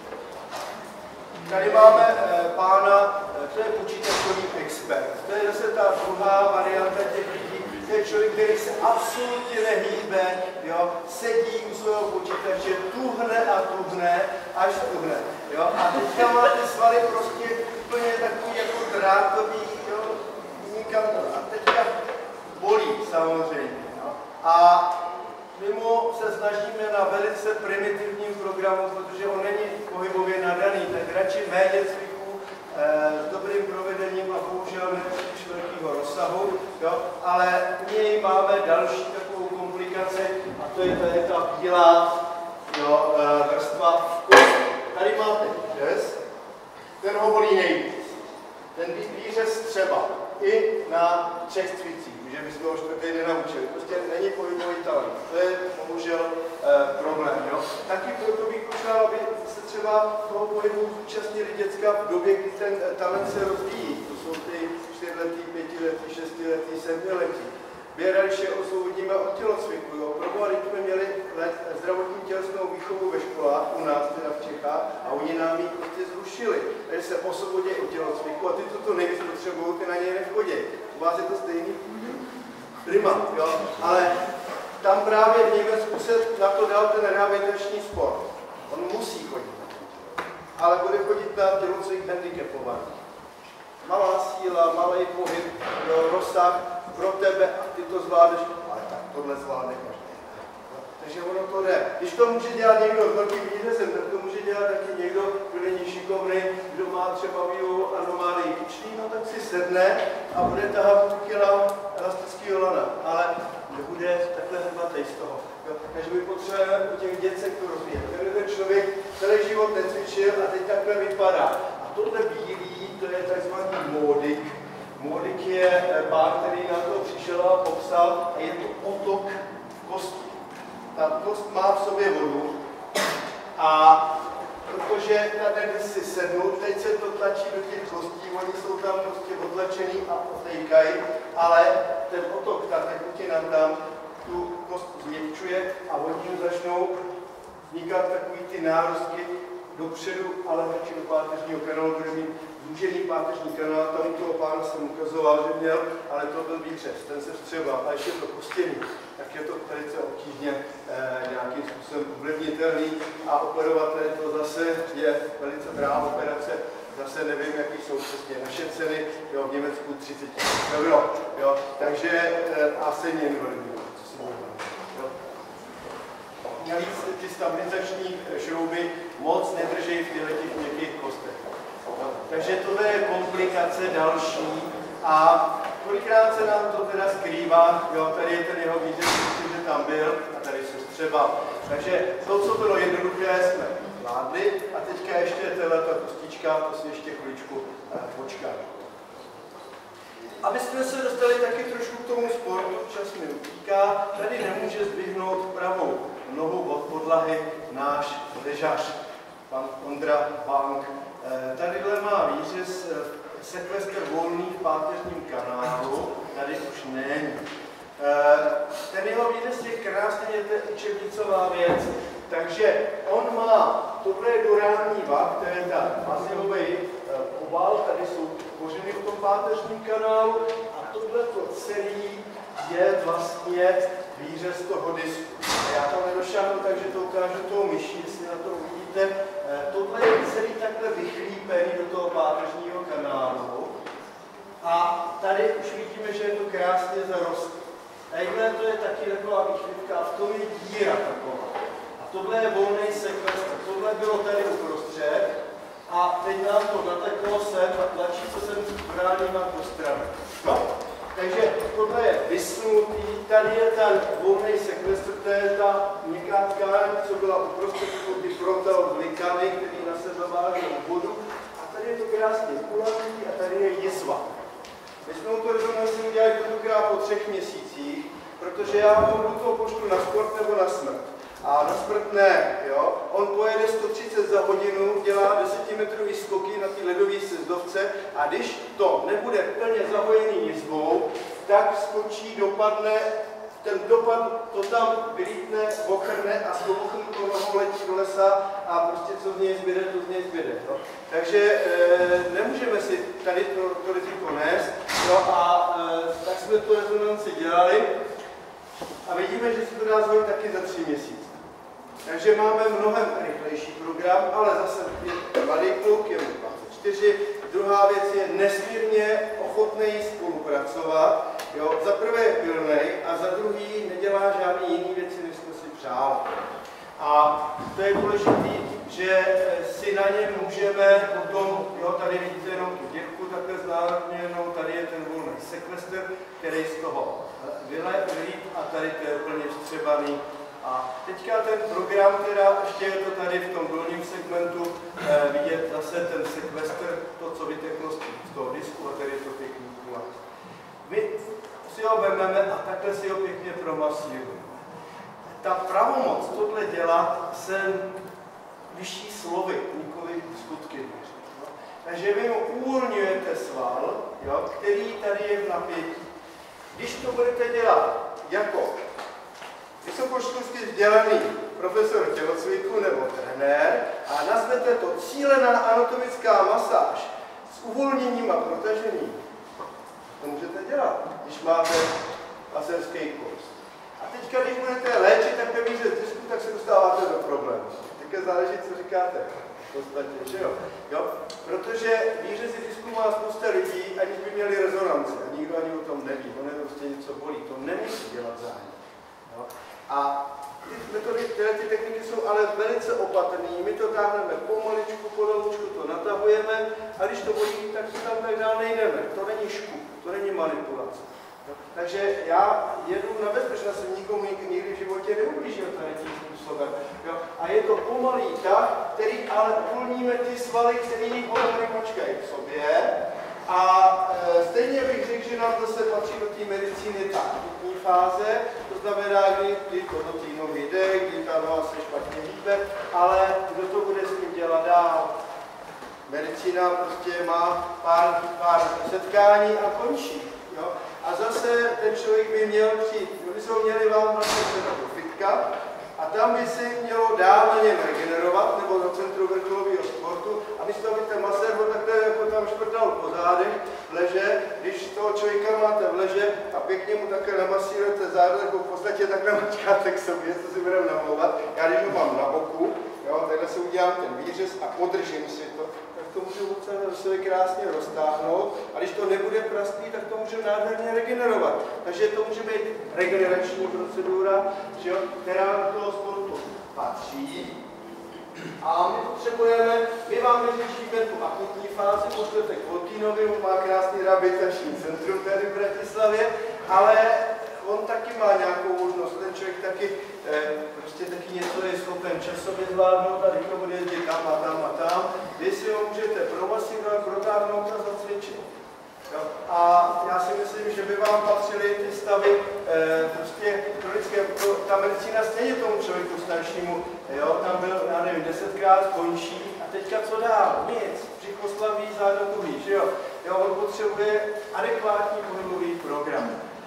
Tady máme pána, to je počítačový expert. To je zase ta druhá varianta těch lidí. To je člověk, který se absolutně nehýbe, jo? Sedí u svého počítače, tuhne a tuhne, až tuhne. Jo? A teďka má ty svaly prostě úplně takový jako drátový, jo? Nikam, a teďka bolí samozřejmě. Jo? A my mu se snažíme na velice primitivním programu, protože on není pohybově nadaný, tak radši méně cviků s dobrým provedením a bohužel nepříliš velkého rozsahu, jo? Ale u něj máme další takovou komplikaci a to je tady ta bílá vrstva v kosti. Tady máte výřez, ten ho bolí nejvíc. Ten výřez třeba i na 3 cvicích, že bychom ho čtvrtý nenaučili. Prostě není pohybový talent. To je bohužel problém. Jo? Taky proto bych požádal, aby se třeba toho pohybu zúčastnili děcka v době, kdy ten talent se rozvíjí. To jsou ty 4letý, 5letý, 6letý, 7letý. Běrali je osvobodíme od tělocviku. Proboha, když jsme měli zdravotní tělesnou výchovu ve školách, u nás teda v Čechách, a oni nám ji prostě zrušili. Takže se osvobodí od tělocviku a ty, co to nejvíc potřebují, ty na něj nechodí. U vás je to stejný? Prima, jo? Ale tam právě v Německu se na to dal ten rehabilitační sport. On musí chodit. Ale bude chodit na tělocvik handicapovaný. Malá síla, malý pohyb, rozsah pro tebe a ty to zvládneš, ale tak tohle zvládne každý. Takže ono to jde. Když to může dělat někdo s velkým výřezem, tak to může dělat taky někdo, kdo není šikovný, kdo má třeba výhovu anomálii kyčlí, no tak si sedne a bude tahat tu kila elastického lana, ale nebude takhle hrbatej z toho. Jo? Takže my potřebujeme u těch děcek to rozvíjet. Ten člověk celý život necvičil a teď takhle vypadá. A tohle bílý, to je takzvaný módik. Módik je pán, který na to přišel a popsal, a je to otok v kosti. Ta kost má v sobě vodu a protože tady si sednu, teď se to tlačí do těch kostí, oni jsou tam prostě odtlačený a otejkají, ale ten otok, ta tekutina tam tu kost změkčuje a oni začnou vznikat takový ty nárostky dopředu, ale radši do páteřního kanálu, bude mít zúžený páteřní kanál, tam toho pána jsem ukazoval, že měl, ale to byl výřez, ten se vstřebal a ještě to kostěný, tak je to velice obtížně nějakým způsobem ovlivnitelný a operovat to zase je velice drahá operace, zase nevím, jaký jsou přesně naše ceny, jo, v Německu 30 000 €, jo, takže a stejně invalidní, co si můžeme. Navíc ty stabilizační šrouby moc nedrží v těch měkkých kostech. Takže tohle je komplikace další a kolikrát se nám to teda skrývá, jo, tady je ten jeho výřez, že tam byl a tady se vstřebal. Takže to, co bylo jednoduché, jsme zvládli a teďka ještě tato kostička, to si ještě chviličku počká. Aby jsme se dostali taky trošku k tomu sportu, čas mi utíká, tady nemůže zdvihnout pravou nohu od podlahy náš lyžař, pan Ondra Bank. Tadyhle má výřez sekvestr volný v páteřním kanálu, tady už není. Ten jeho výřez je krásně, je to učebnicová věc, takže on má, tohle je durální vak, to je ta azylový obal, tady jsou kořeny v tom páteřním kanálu a tohle to celý je vlastně výřez toho disku. Já to nedošáhnu, takže to ukážu tou myší, jestli na to uvidíte. Tohle je celý takhle vychlípený do toho páteřního kanálu. A tady už vidíme, že je to krásně zarostlé. Takhle to je taky taková výchvědka a v tom je díra taková. A tohle je volný sekvestr. Tohle bylo tady uprostřed a teď nám to nateklo sem a tlačí se sem bránima do strany. No. Takže tohle je vysnutý, tady je ten volný sekvestr, to je ta měkká tkáň, co byla uprostřed ty proteoglikany, který na sebe váží vodu. A tady je to krásně kulatý a tady je jizva. My jsme tu rezonanci udělali tentokrát po 3 měsících, protože já ho do toho pošlu na sport nebo na smrt. A na smrt ne, jo. On pojede 130 za hodinu, dělá 10metrový skoky na té ledové sjezdovce a když to nebude plně zahojený jizvou, tak skočí, dopadne, ten dopad to tam vylítne, ochrne a s tou ochrnutou nohou letí do lesa a prostě co z něj zbyde, to z něj zbyde. No. Takže nemůžeme si tady to riziko nést, no a tak jsme tu rezonanci dělali a vidíme, že se to dá zhojit taky za 3 měsíce. Takže máme mnohem rychlejší program, ale zase je mladý kluk, je mu 24. Druhá věc je nesmírně ochotný spolupracovat. Jo, za prvé je pilnej a za druhý nedělá žádný jiný věci, než jsme si přáli. A to je důležité, že si na ně můžeme potom, jo, tady vidíte jenom tu děvku takhle znázorněnou, tady je ten volný sekvestr, který z toho vylít a tady to je úplně vstřebaný. A teďka ten program, teda ještě je to tady v tom dolním segmentu vidět zase ten sekvestr, to, co vyteklo z toho disku a tady je to pěkný kulat. My si ho vezmeme a takhle si ho pěkně promasírujeme. Ta pravomoc tohle dělat se vyšší slovy, nikoli skutky. No. Takže vy mu uvolňujete sval, jo, který tady je v napětí. Když to budete dělat jako vysokoškolsky vzdělaný profesor tělocviku nebo trenér a nazvete to cílená anatomická masáž s uvolněním a protažením, to můžete dělat, když máte laserský kurz. A teďka, když budete léčit takové výřez disku, tak se dostáváte do problému. Teďka záleží, co říkáte. V podstatě, že jo? Jo? Protože výřezy disku má spousta lidí, aniž by měli rezonanci. A nikdo ani o tom neví. On je prostě něco bolí. To nemusí dělat zájem. Jo? A ty metody, ty techniky jsou ale velice opatrné. My to táhneme pomaličku, podalučku to natahujeme a když to bolí, tak si tam tak dál nejdeme. To není škup, to není manipulace. No, takže já jedu na bezpečnost, jsem nikomu nikdy v životě neublížil tady tím způsobem. Jo? A je to pomalý tah, který ale uvolníme ty svaly, který pomalý počkají v sobě. A stejně bych řekl, že nám zase patří do té medicíny ta akutní fáze, to znamená, kdy to do té nohy jde, kdy ta noha se špatně hýbe, ale kdo to bude s tím dělat dál. Medicína prostě má pár setkání a končí. Jo? A zase ten člověk by měl přijít, by se ho měli vám vlastně do fitka a tam by si mělo dál na něm regenerovat, nebo do centru vrcholového sportu, a místo, aby ten masér ho takhle jako tam šprtal po zádech, leže, když toho člověka máte v leže a pěkně mu takhle namasírujete záda, jako v podstatě takhle mačkáte k sobě, co si budeme namlouvat. Já když ho mám na boku, jo, takhle si udělám ten výřez a podržím si to, tak to můžu se krásně roztáhnout a když to nebude prasklý, tak to můžu nádherně regenerovat. Takže to může být regenerační procedura, že, která do toho sportu patří. A my potřebujeme, my vám vyřešíme tu akutní fázi, pošlete k Voltínovi, on má krásný rehabilitační centrum tady v Bratislavě, ale on taky má nějakou možnost, ten člověk taky prostě taky něco je schopen časově zvládnout a rychle bude jezdit tam a tam a tam. Vy si ho můžete promasírovat, protáhnout a zacvičit. Jo? A já si myslím, že by vám patřily ty stavy prostě kronické, ta medicína stejně tomu člověku staršímu, jo? Tam byl, já nevím, 10krát končí a teďka co dál? Nic, břichoslaví, zádokový, že jo? Jo, on potřebuje adekvátní pohybový program.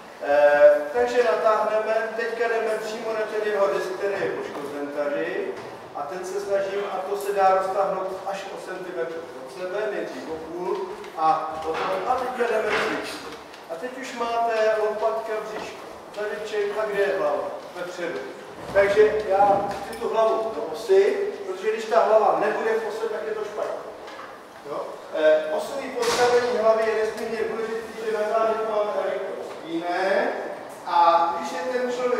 Takže natáhneme, teďka jdeme přímo na ten jeho disk, který je poškozen tady a ten se snažím, a to se dá roztáhnout až o centimetr od sebe, nejdřív o půl a teďka jdeme cvičit. A teď už máte lopatka břiško, zadeček a kde je hlava? Vepředu. Takže já chci tu hlavu do osy, protože když ta hlava nebude v ose, tak je to špatně. Osový postavení hlavy je nesmírně důležitý, že na závěr máme jiné. A když je ten člověk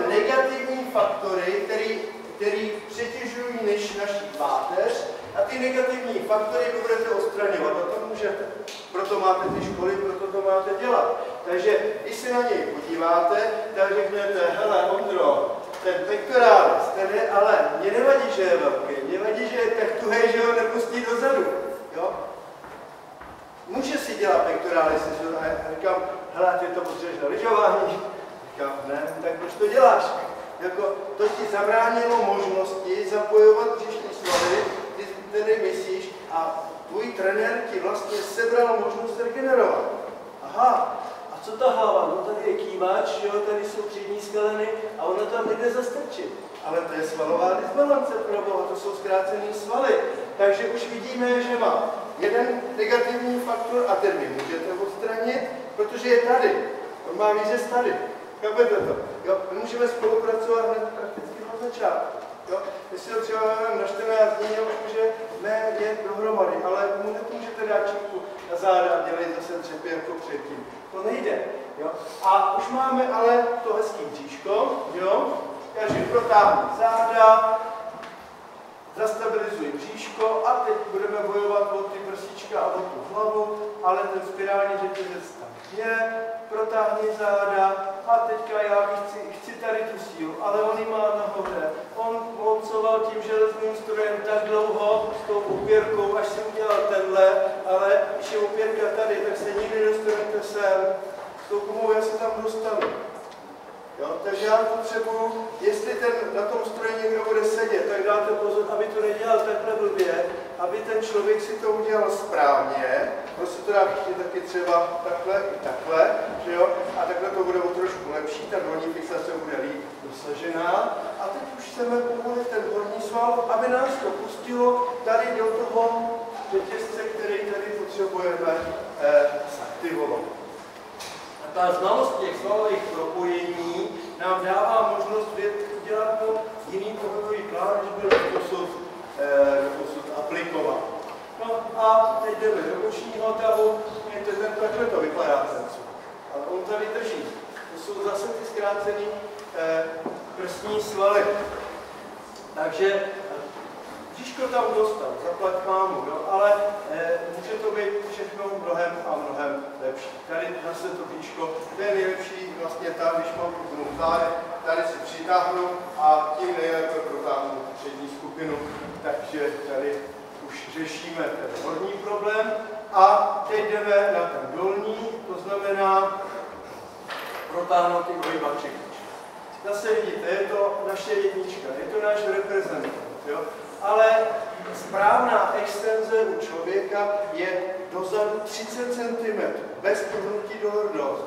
negativní faktory, který přetěžují naší páteř, a ty negativní faktory budete odstraňovat. A to můžete. Proto máte ty školy, proto to máte dělat. Takže když se na něj podíváte, tak řeknete, hele Ondro, ten pectoralis, ten je, ale mě nevadí, že je velký, mě vadí, že je tak tuhej, že ho nepustí dozadu. Jo? Může si dělat pectoralis, a říkám, hele, ty to potřebuješ na lyžování. Říkám, ne, tak proč to děláš? Jako, to ti zabránilo možnosti zapojovat břišní svaly, ty tedy myslíš, a tvůj trenér ti vlastně sebral možnost regenerovat. Aha, a co ta hlava? No tady je kývač, jo, tady jsou přední skaleny a ona tam jde zastrčit. Ale to je svalová disbalance, proboha, to jsou zkrácené svaly. Takže už vidíme, že má jeden negativní faktor a ten vy můžete odstranit, protože je tady. On má výřez tady. Chápete to? Jo? My můžeme spolupracovat hned prakticky na začátku. Jo? Jestli ho třeba na 14 dní už můžeme jet dohromady, ale mu nepůžete dát čipku na záda a dělej zase třepy jako předtím. To nejde. Jo? A už máme ale to hezký bříško, jo? Takže protáhnu záda, zastabilizuji bříško a teď budeme bojovat o ty prsíčka a o tu hlavu, ale ten spirální řetězec tam je, protáhni záda a teďka já chci tady tu sílu, ale on ji má nahoře. On moncoval tím železným strojem tak dlouho s tou opěrkou, až jsem udělal tenhle, ale když je opěrka tady, tak se nikdy dostanete sem. S tou gumou já se tam dostanu. Jo, takže já potřebuji, jestli na tom stroji někdo bude sedět, tak dáte pozor, aby to nedělal takhle blbě, aby ten člověk si to udělal správně, prostě to dá taky třeba takhle i takhle, že jo, a takhle to bude o trošku lepší, ta dolní fixace bude líp dosažená. A teď už chceme povolit ten horní sval, aby nás to pustilo tady do toho řetězce, který tady potřebujeme zaktivovat. Ta znalost těch svalových propojení nám dává možnost udělat jiný pohybový plán, než byl doposud aplikován. No a teď jdeme do bočního tahu, takhle to vypadá ten cvik. Ale on tady drží. To jsou zase ty zkrácený prsní svaly. Takže bříško tam dostal, zaplať mámu, jo, ale může to být všechno mnohem a mnohem lepší. Tady zase to bříško, to je nejlepší vlastně tam, když mám kupnu záde, tady si přitáhnu a tím nejlépe protáhnu přední skupinu, takže tady už řešíme ten horní problém a teď jdeme na ten dolní, to znamená protáhnout ty dvojbaček. Zase vidíte, je to naše jednička, je to náš reprezentant, jo? Ale správná extenze u člověka je dozadu 30 cm, bez pohnutí do lordózy.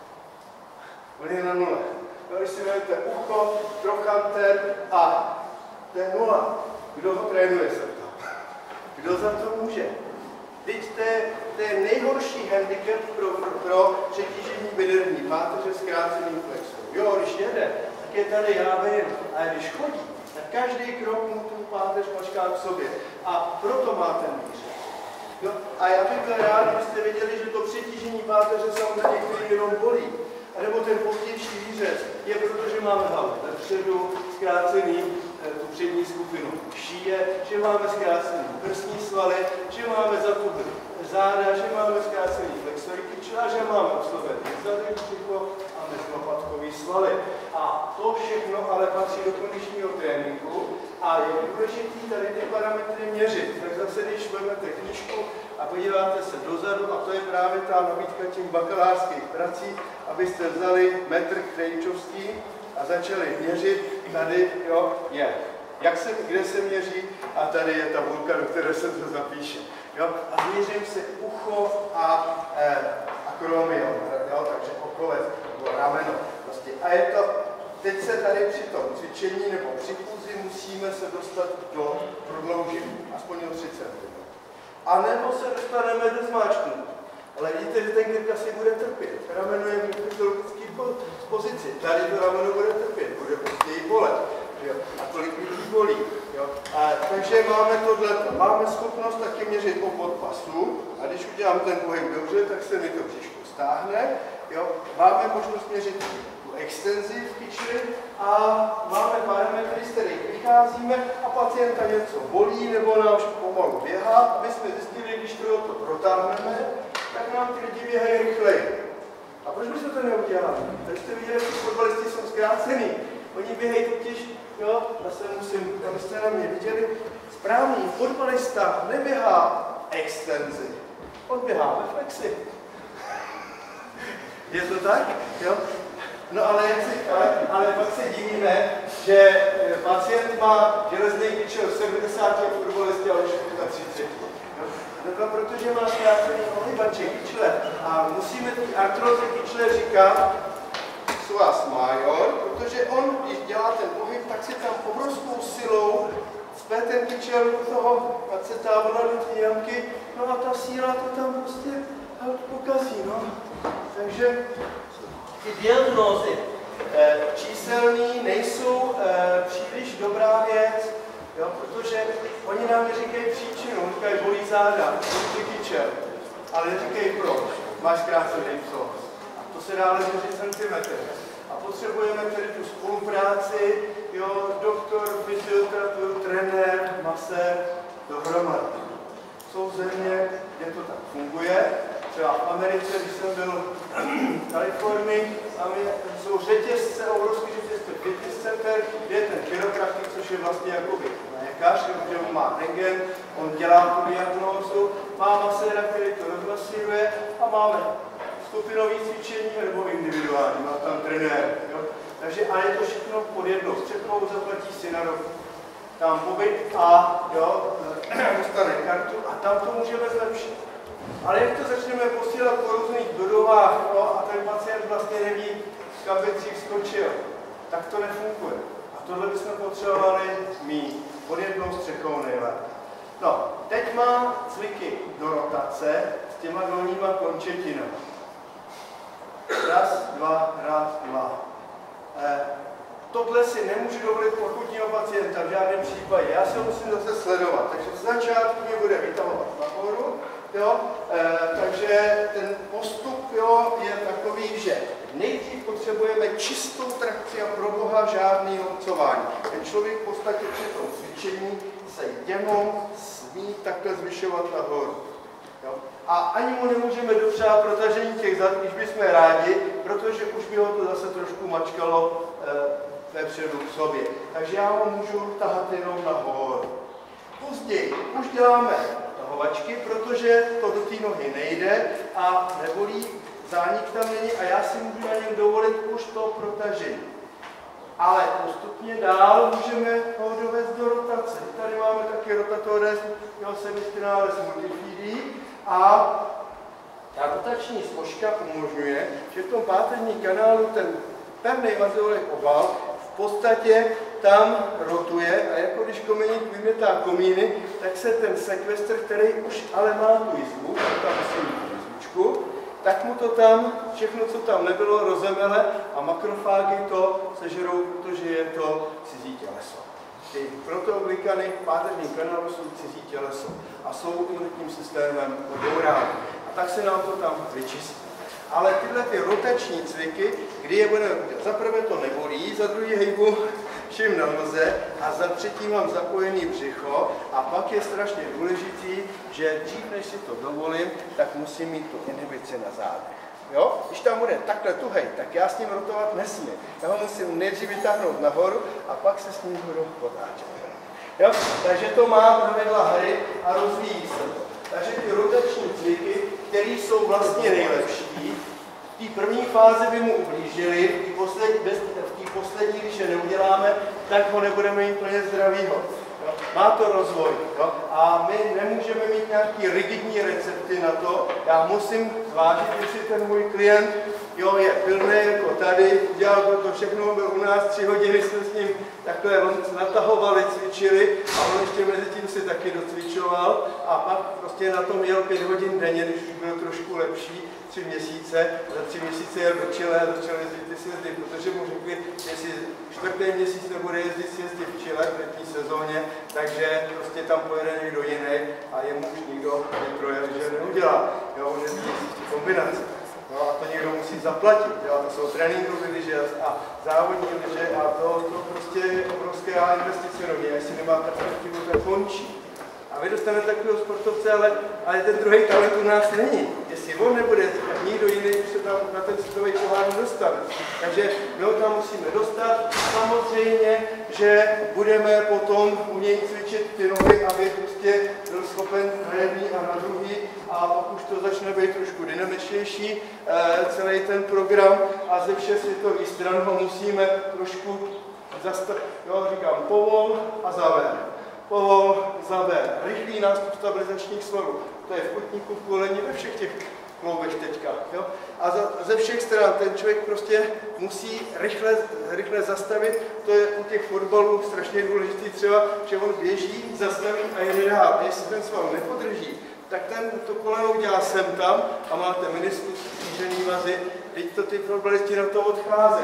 On je na nule. Když si vezmete ucho, trochanter a to je nula. Kdo ho trénuje, se ptám? Kdo za to může? Teď to je nejhorší handicap pro přetížení bederní páteře zkráceným flexem. Jo, když jede, tak je tady já vím, a když chodí, tak každý krok mu tu páteř mačká k sobě. A proto má ten výřez. No, a já bych byl rád, kdybyste věděli, že to přetížení páteře samozřejmě některý jenom bolí. A nebo ten pozdější výřez je proto, že máme hlavu vepředu, zkrácený tu přední skupinu šíje, že máme zkrácený prsní svaly, že máme zatuhy záda, že máme zkrácený flexory kyčla, že máme oslovený zadek, břicho a mezilopatkový svaly. A to všechno ale patří do kondičního tréninku a je důležitý tady ty parametry měřit. Tak zase, když vezmete knížku a podíváte se dozadu, a to je právě ta nabídka těch bakalářských prací, abyste vzali metr krejčovský a začali měřit, tady jo, je. Kde se měří a tady je tabulka, do které se to zapíše. Jo? A měřím si ucho a akromion, takže okolec, nebo rameno. Prostě. A je to, teď se tady při tom cvičení nebo při fúzi musíme se dostat do prodloužení, aspoň o 30 cm. A nebo se dostaneme do zmáčknutí. Ale vidíte, že ten krk asi bude trpět. Rameno je v fyziologické pozici. Tady to rameno bude trpět, bude prostě jí bolet. Jo? A tolik lidí bolí. Jo? Takže máme tohleto. Máme schopnost taky měřit obvod pasu. A když udělám ten pohyb dobře, tak se mi to břiško stáhne. Jo? Máme možnost měřit tu extenzi v kyčli a máme parametry, z kterých vycházíme a pacienta něco bolí nebo nám pomalu běhá, aby jsme zjistili, když to protáhneme, tak nám ty lidi běhají rychleji. A proč by se to neudělali? Tady jste viděli, že fotbalisti jsou zkrácený. Oni běhají totiž, jo, zase musím, abyste na mě viděli, správný fotbalista neběhá extenzi, on běhá ve flexi. Je to tak? Jo? No ale pak se divíme, že pacient má železný kyčel 70 a fotbalisti ale už 30. No, protože má zkrácený ohybače kyčle a musíme ty artrozy kyčle říkat psoas major, protože on, když dělá ten pohyb, tak si tam obrovskou silou cpe ten kyčel do toho acetábona, do té jamky, no a ta síla to tam prostě pokazí, no. Takže ty diagnózy číselný nejsou příliš dobrá věc, jo, protože oni nám neříkají příčinu, oni říkají bolí záda, bolí kyčel, ale neříkají proč, máš zkrácený psos. A to se dá měřit centimetry. A potřebujeme tedy tu spolupráci, jo, doktor, fyzioterapeut, trenér, masér, dohromady. Jsou země, kde to tak funguje. Třeba v Americe, když jsem byl v Kalifornii, tam jsou řetězce, obrovský řetězce fitness center, kde je ten chiropraktik, což je vlastně jakoby lékař, protože on má rentgen, on dělá tu diagnózu, má maséra, který to rozmasíruje a máme skupinové cvičení nebo individuální, má tam trenér. Jo? Takže a je to všechno pod jednou střechou, zaplatí si na rok tam pobyt a jo, dostane kartu a tam to můžeme zlepšit. Ale jak to začneme posílat po různých budovách, no, a ten pacient vlastně neví, kam by si vskočil, tak to nefunguje. A tohle bychom potřebovali mít pod jednou střechou nejlépe. No, teď má cviky do rotace s těma dolníma končetinami. Raz, dva. Tohle si nemůžu dovolit pokud pacienta v žádném případě. Já se musím zase sledovat. Takže z začátku mě bude vytahovat nahoru. Jo, takže ten postup jo, je takový, že nejdřív potřebujeme čistou trakci a pro boha žádný obcování. Ten člověk v podstatě při tom cvičení se jenom smí takhle zvyšovat nahoru. Jo. A ani mu nemůžeme dopřát protažení těch zad, když bychom rádi, protože už by ho to zase trošku mačkalo vepředu k sobě. Takže já ho můžu tahat jenom nahoru. Později už děláme tahovačky, protože to do té nohy nejde a nebolí, zánik tam není a já si můžu na něm dovolit už to protažení. Ale postupně dál můžeme ho dovést do rotace. Tady máme taky rotatores, jeho semispinalis multifidi a ta rotační složka umožňuje, že v tom páteřním kanálu ten pevný vazeový obal v podstatě tam rotuje a jako když kominík vymětá komíny, tak se ten sekvestr, který už ale má tu jizvu, tam musí mít jizvučku, tak mu to tam, všechno, co tam nebylo, rozemele a makrofágy to sežerou, protože je to cizí těleso. Ty proteoglikany v páteřním kanálu jsou cizí těleso a jsou imunitním systémem odbourány. A tak se nám to tam vyčistí. Ale tyhle ty rotační cviky, kdy je budeme, za prvé to nebolí, za druhý hejbu všim na noze a za třetí mám zapojený břicho a pak je strašně důležitý, že dřív než si to dovolím, tak musím mít tu inhibici na zádech. Jo? Když tam bude takhle tuhej, tak já s ním rotovat nesmím. Já ho musím nejdřív vytáhnout nahoru a pak se s ním budu potáčet. Jo? Takže to má pravidla hry a rozvíjí se to. Takže ty rotační cviky, které jsou vlastně nejlepší, v té první fázi by mu ublížili, v té poslední, když je neuděláme, tak ho nebudeme mít plně zdravýho. Jo? Má to rozvoj. Jo? A my nemůžeme mít nějaký rigidní recepty na to. Já musím zvážit, jestli ten můj klient jo, je pilný jako tady, udělal to všechno, byl u nás 3 hodiny, jsme s ním takhle natahovali, cvičili a on ještě mezi tím si taky docvičoval a pak prostě na tom jel 5 hodin denně, když už byl trošku lepší, 3 měsíce, za 3 měsíce jel do Chile a začal jezdit ty sjezdy, protože mu řekli, že si 4. měsíc nebude jezdit sjezdy v Chile v letní sezóně, takže prostě tam pojede někdo jiný a jemu už nikdo neprojel, že neudělá, jo, on jezdí v kombinaci. No a to někdo musí zaplatit, jo? To jsou tréninkové lyže a závodní lyže a to prostě je obrovská investice nově, jestli nemá perspektivu, tak končí. A vy dostanete takového sportovce, ale ten druhý talent u nás není. Jestli on nebude, tak nikdo jiný už se tam na ten světový pohár nedostane. Takže my ho tam musíme dostat. Samozřejmě, že budeme potom u něj cvičit ty nohy, aby prostě byl schopen na jedný a na druhý. A pak už to začne být trošku dynamičtější, celý ten program. A ze všech světových stran ho musíme trošku zastavit. Jo, říkám povol a zaver. Povol, zaber, rychlý nástup stabilizačních svalů. To je v kotníku, v koleni, ve všech těch kloubech teďka. Jo? A ze všech stran ten člověk prostě musí rychle zastavit. To je u těch fotbalů strašně důležitý třeba, že on běží, zastaví a jede dál. Jestli ten sval nepodrží, tak to koleno udělá sem tam a máte meniskus, křížený vazy. Teď to ty fotbalisti na to odcházejí.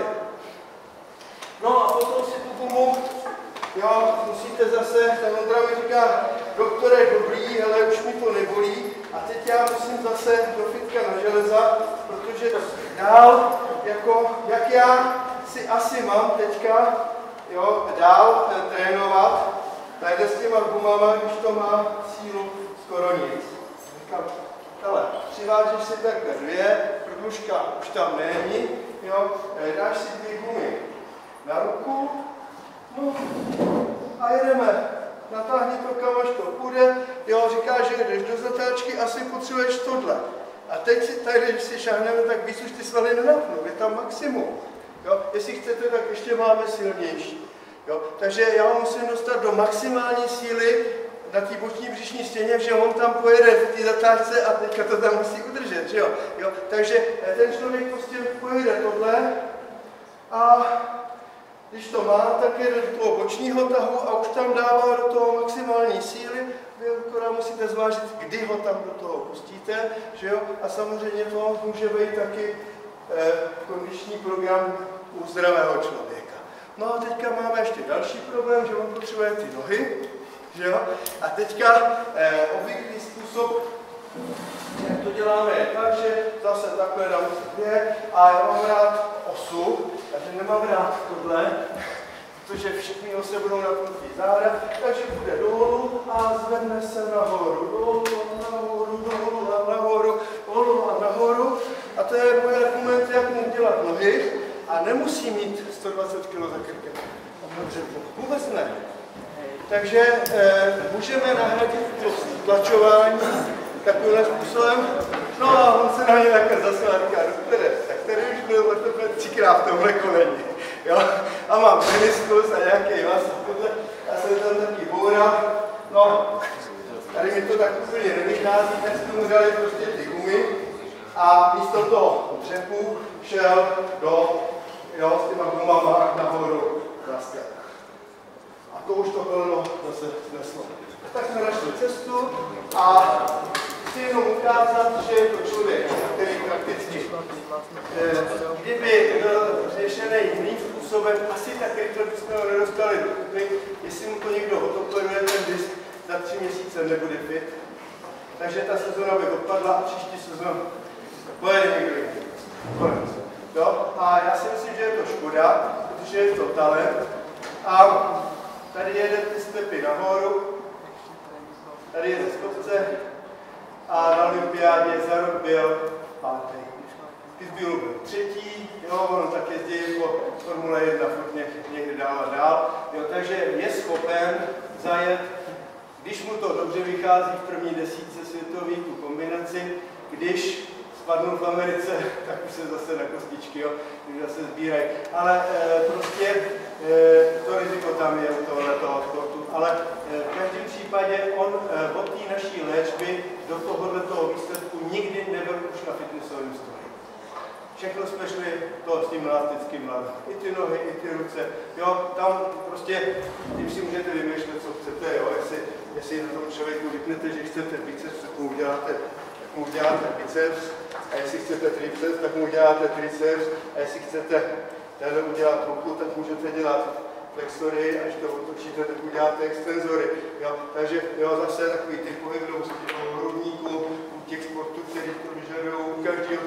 No a potom si tu gumu, jo, musíte zase, ten Ondra mi říká, doktore, dobrý, ale už mi to nebolí. A teď já musím zase do fitka na železa, protože dál, jako, jak já si asi mám teďka, jo, dál trénovat, tady s těma gumama, když to má sílu skoro nic. Říkám, ale přivážeš si takhle dvě, prodlužka už tam není, jo, dáš si dvě gumy na ruku, no a jedeme. Natáhni to, kam až to půjde. Jo, říká, že jdeš do zatáčky, asi potřebuješ tohle. A teď si tady, když si šáhneme, tak víc už ty svaly nenapnou, je tam maximum. Jo, jestli chcete, tak ještě máme silnější. Jo, takže já musím dostat do maximální síly na té boční břišní stěně, že on tam pojede v té zatáčce a teďka to tam musí udržet, že jo. Jo, takže ten člověk prostě pojede tohle a když to má, tak jde do toho bočního tahu a už tam dává do toho maximální síly. Vy akorát musíte zvážit, kdy ho tam do toho pustíte, že jo? A samozřejmě to může být taky kondiční program u zdravého člověka. No a teďka máme ještě další problém, že on potřebuje ty nohy, že jo? A teďka obvyklý způsob, jak to děláme, je tak, že zase takhle dám dvě a já mám rád osu, takže nemám rád tohle, protože všechny ose budou napnutý záda, takže bude dolů a zvedne se nahoru, dolů a nahoru, dolů a nahoru, dolů a nahoru. A to je můj argument, jak mu dělat nohy a nemusí mít 120 kg za krkem. Vůbec ne. Takže můžeme nahradit to tlačování takovým způsobem. No a on se na ně takhle zasl a říká, doktore, tak tady už byl ortoped 3krát v tomhle koleni. Jo? A mám meniskus a nějaký vás a tohle. Já jsem tam taky boura. No, tady mi to tak úplně nevychází, tak jsme mu dali prostě ty gumy a místo toho dřepu šel s těma gumama nahoru zase. A to už to koleno zase zneslo. Tak jsme našli cestu a chci jenom ukázat, že je to člověk, který prakticky, kdyby byl řešený jiným způsobem, asi tak rychle bychom ho nedostali do kupy, jestli mu to někdo odoperuje, ten disk za 3 měsíce nebude fit. Takže ta sezona by odpadla a příští sezon pojede někdo jiný. A já si myslím, že je to škoda, protože je to talent. A tady jede ty stepy nahoru, tady je ze skopce a na olympiádě za rok byl 5. Pitbull byl 3. Jo, on tak jezdí po Formule 1 někde dál a dál. Jo, takže je schopen zajet, když mu to dobře vychází v první desítce světový, tu kombinaci, když spadnou v Americe, tak už se zase na kostičky, jo, když zase sbírají. Ale prostě to riziko tam je u tohoto sportu. Ale v každém případě on od té naší léčby do tohoto výsledku nikdy nebyl už na fitnessovém stroji. Všechno jsme šli s tím elastickým ladem. I ty nohy, i ty ruce. Jo, tam prostě, tím si můžete vymýšlet, co chcete, jo, jestli na tom člověku vypnete, že chcete biceps, tak mu uděláte biceps, a jestli chcete triceps, tak mu uděláte triceps, a jestli chcete tady udělat ruku, tak můžete dělat flexory, a když to otočíte, tak uděláte extenzory. Jo? Takže jo, zase takový typový, kdo musí těch hrudníků, u těch sportů, který to vyžadují, u každého to potřebuje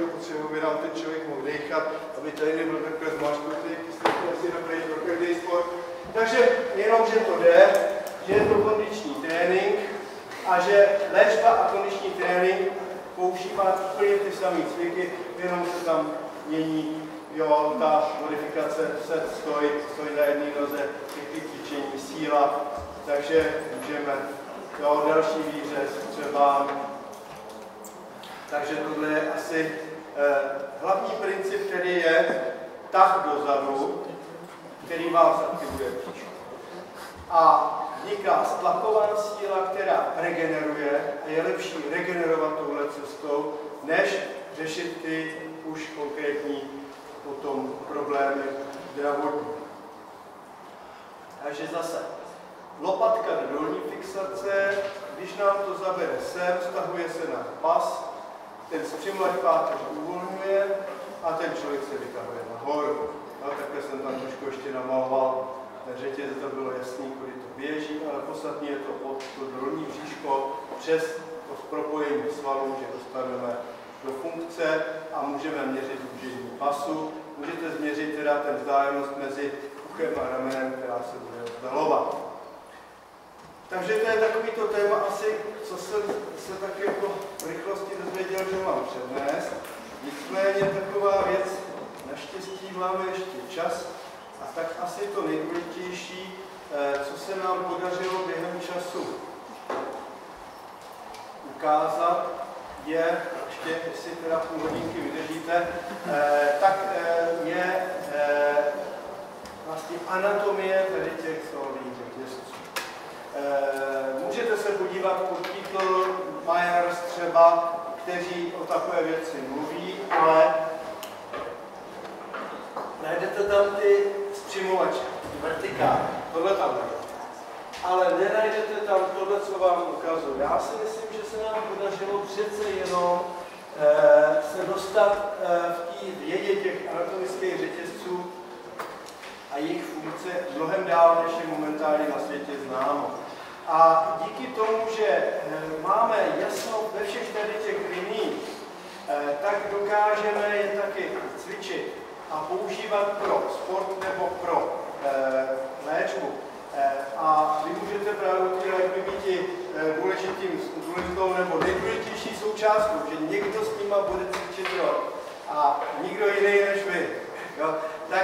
by nám ten člověk mohl dechat, aby tady nebyl takhle zmašknutý, si dobrý pro každý sport. Takže jenom, že to jde, že je to kondiční trénink a že léčba a kondiční trénink používá úplně ty samé cviky, jenom se tam mění, jo, ta modifikace set, stoj na jedné noze, ty cvičení, síla, takže můžeme, jo, další výřez třeba. Takže tohle je asi hlavní princip, který je tah dozadu, který vás aktivuje bříško. A vzniká stlakovaná síla, která regeneruje a je lepší regenerovat touhle cestou, než řešit ty už konkrétní potom problémy zdravotní. Takže zase lopatka do dolní fixace, když nám to zabere sem, stahuje se na pas, ten střimlač páteř uvolňuje a ten člověk se vytahuje nahoru. No, takhle jsem tam trošku ještě namaloval ten řetěz, to bylo jasný, kudy to běží, ale podstatně je to pod to dolní bříško přes to propojení svalů, že dostaneme do funkce a můžeme měřit úžení pasu. Můžete změřit teda ten vzdálenost mezi uchem a ramenem, která se bude oddalovat. Takže to je takovýto téma asi, co jsem se tak jako v rychlosti dozvěděl, že mám přednést. Nicméně taková věc, naštěstí máme ještě čas, a tak asi to nejdůležitější, co se nám podařilo během času ukázat, je, ještě jestli teda půl hodinky vydržíte, tak je vlastně anatomie tady těch svalových řetězců. Můžete se podívat pod Kittel, Myers třeba, kteří o takové věci mluví, ale najdete tam ty zpřimovače, vertikály, tohle tam najdete. Ale nenajdete tam tohle, co vám ukazuju. Já si myslím, že se nám podařilo přece jenom se dostat v té vědě těch anatomických řetězců a jejich funkce mnohem dál, než je momentálně na světě známo. A díky tomu, že máme jasno ve všech tady těch liních, tak dokážeme je taky cvičit a používat pro sport nebo pro léčbu. A vy můžete právě ty léčby být důležitou nebo nejdůležitější součástkou, že někdo s nima bude cvičit a nikdo jiný než vy. Jo? Tak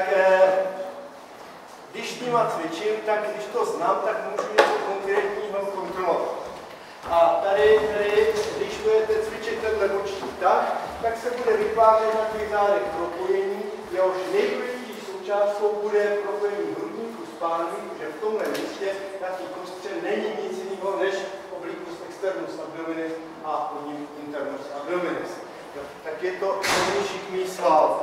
když s nima cvičím, tak když to znám, tak můžu něco konkrétního kontrolovat. A tady, když budete cvičit tenhle boční tah, tak se bude vytvářet na těch zádech propojení, jehož nejdůležitější součástkou bude propojení hrudníku s pánví, že v tomhle místě na té kostře není nic jiného než obliquus externus abdominis a pod ním internus abdominis. Tak je to velmi šikmý sval.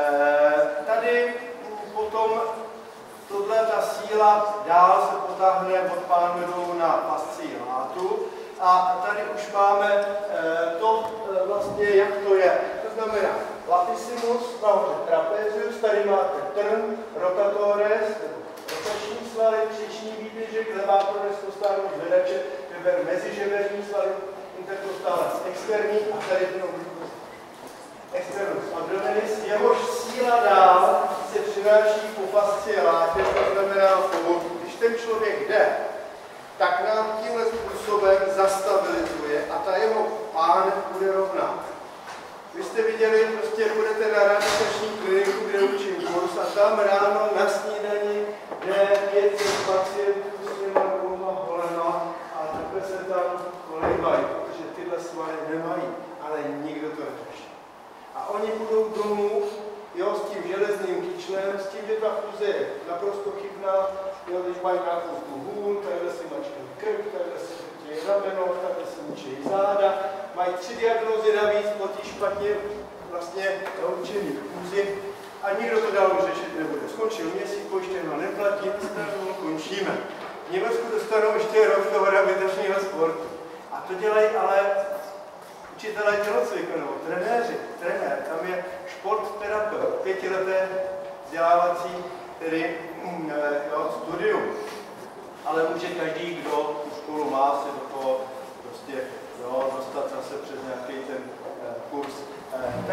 Tady potom ta síla dál se potáhne od pánve dolů na fascii látu a tady už máme to vlastně, jak to je. To znamená latissimus, nahoře trapezius, tady máte trn, rotatores, rotační svaly, příční výběžek, levatorus, kostálus, zvedače, žeber, mezižeberní svaly, interkostálec externí a tady ten obliquus externus abdominis, jehož síla dál se přináší po fascii látě, to znamená po, když ten člověk jde, tak nám tímhle způsobem zastabilizuje a ta jeho pánev bude rovná. Vy jste viděli, prostě budete na rehabilitační kliniku, kde učím kurz a tam ráno na snídani jde 500 pacientů s těma dvouma holema a takhle se tam kolejbají, protože tyhle svaly nemají, ale nikdo to neřeší. A oni budou domů, jo, s tím železným kyčlem, s tím, že ta fúze je naprosto chybná, jo, když mají nějakou tu hůl, takhle si mačkají krk, takhle si mačkají rameno, takhle si mačkají záda, mají 3 diagnózy navíc po té špatně vlastně naučený fúzi a nikdo to dál už řešit nebude. Skončil měsíc, pojištěno neplatí, končíme. V Německu dostanou ještě rok toho rehabilitačního sportu. A to dělají ale učitelé tělocviku nebo trenér, tam je športterapeut, 5leté vzdělávací tedy studium. Ale může každý, kdo tu školu má, se do toho prostě dostat zase přes nějaký ten kurz.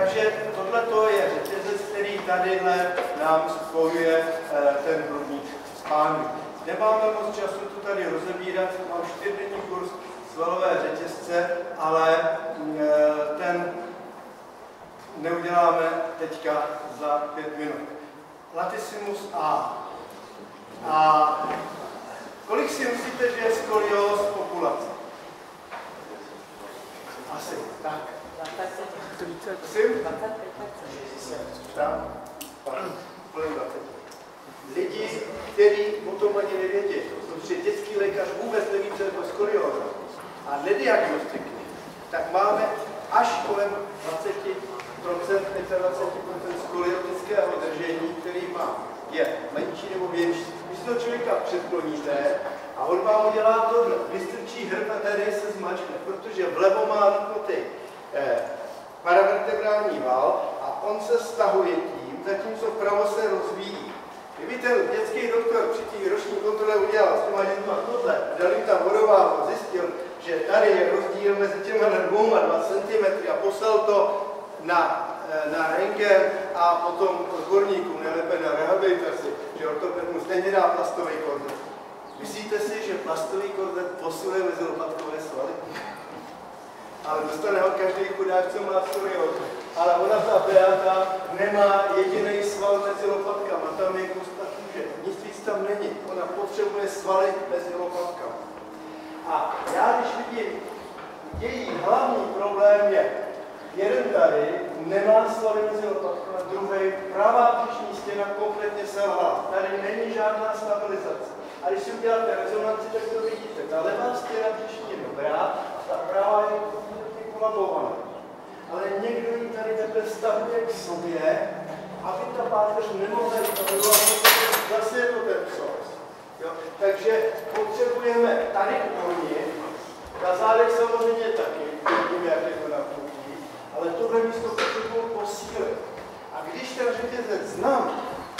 Takže tohle je řetězec, který tadyhle nám spojuje ten hrudník s pány. Nemáme moc času to tady rozebírat, mám 4denní kurz svalové řetězce, ale ten neuděláme teďka za 5 minut. Latissimus A. A kolik si myslíte, že je skolióz populace? Asi, tak. 30. Lidi, kteří o tom ani nevědí, protože dětský lékař vůbec neví, co je to skolióza a nediagnostiky, tak máme až kolem 20%, 25% skoliotického držení, který má. Je menší nebo větší. Když si toho člověka předkloníte a on vám udělá tohle, vystrčí hrb a tady se zmačkne, protože vlevo má nutnutý paravertebrální val a on se stahuje tím, zatímco vpravo se rozvíjí. Kdyby ten dětský doktor při té roční kontrole udělal s těma dětma tohle, dal jim tam vodováhu a zjistil, že tady je rozdíl mezi těma 2 a 2 cm a poslal to na rentgen a potom odborníkům, nejlépe na rehabilitaci, že ortoped mu stejně dá plastový korzet. Myslíte si, že plastový korzet posiluje mezilopatkové svaly? Ale dostane ho každý chudák, co má skoliózu. Ale ona, ta Beata, nemá jediný sval mezi lopatkama, tam je kusta kůže, nic víc tam není. Ona potřebuje svaly mezi lopatkama. A já, když vidím, její hlavní problém je, jeden tady nemá svaly mezi lopatkama, druhý pravá břišní stěna kompletně selhala. Tady není žádná stabilizace. A když si uděláte rezonanci, tak to vidíte. Ta levá stěna břišní je dobrá a ta pravá je kolabovaná. Ale někdo ji tady takhle stavuje k sobě, aby ta páteř nemohla jít, zase je to ten psos. Takže potřebujeme tady uvolnit, na zádech samozřejmě taky, vidíme, jak je to napnutí, ale tohle místo potřebuji posílit. A když ten řetězec znám,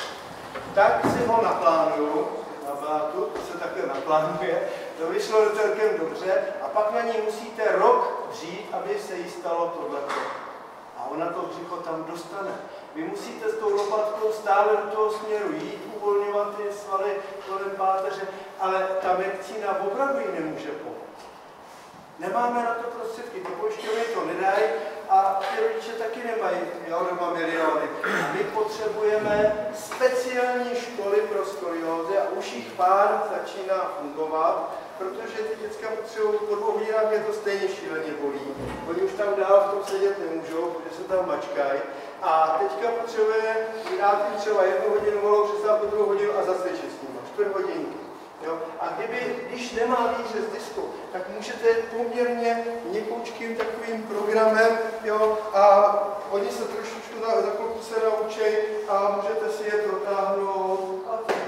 tak si ho naplánuju, na blátu, to se takhle naplánuje, to vyšlo celkem dobře a pak na ní musíte rok dřít, aby se jí stalo tohleto. A ona to břicho tam dostane. Vy musíte s tou lopatkou stále do toho směru jít, uvolňovat ty svaly kolem páteře, ale ta medicína opravdu jí nemůže pomoct. Nemáme na to prostředky, to pojišťovny to nedají a ty rodiče taky nemají doma miliony. My potřebujeme speciální školy pro skoliózy a už jich pár začíná fungovat, protože ty děcka potřebují po 2 hodinách, je to stejně šíleně bolí. Oni už tam dál v tom sedět nemůžou, protože se tam mačkají. A teďka potřebuje dát jim třeba 1 hodinu volou přestávku, 2 hodinu a zasvědčit s nimi, 4 hodinky. Jo? A když nemá výřez disku, tak můžete poměrně měkoučkým takovým programem, jo, a oni se trošičku za chvilku se naučí a můžete si je protáhnout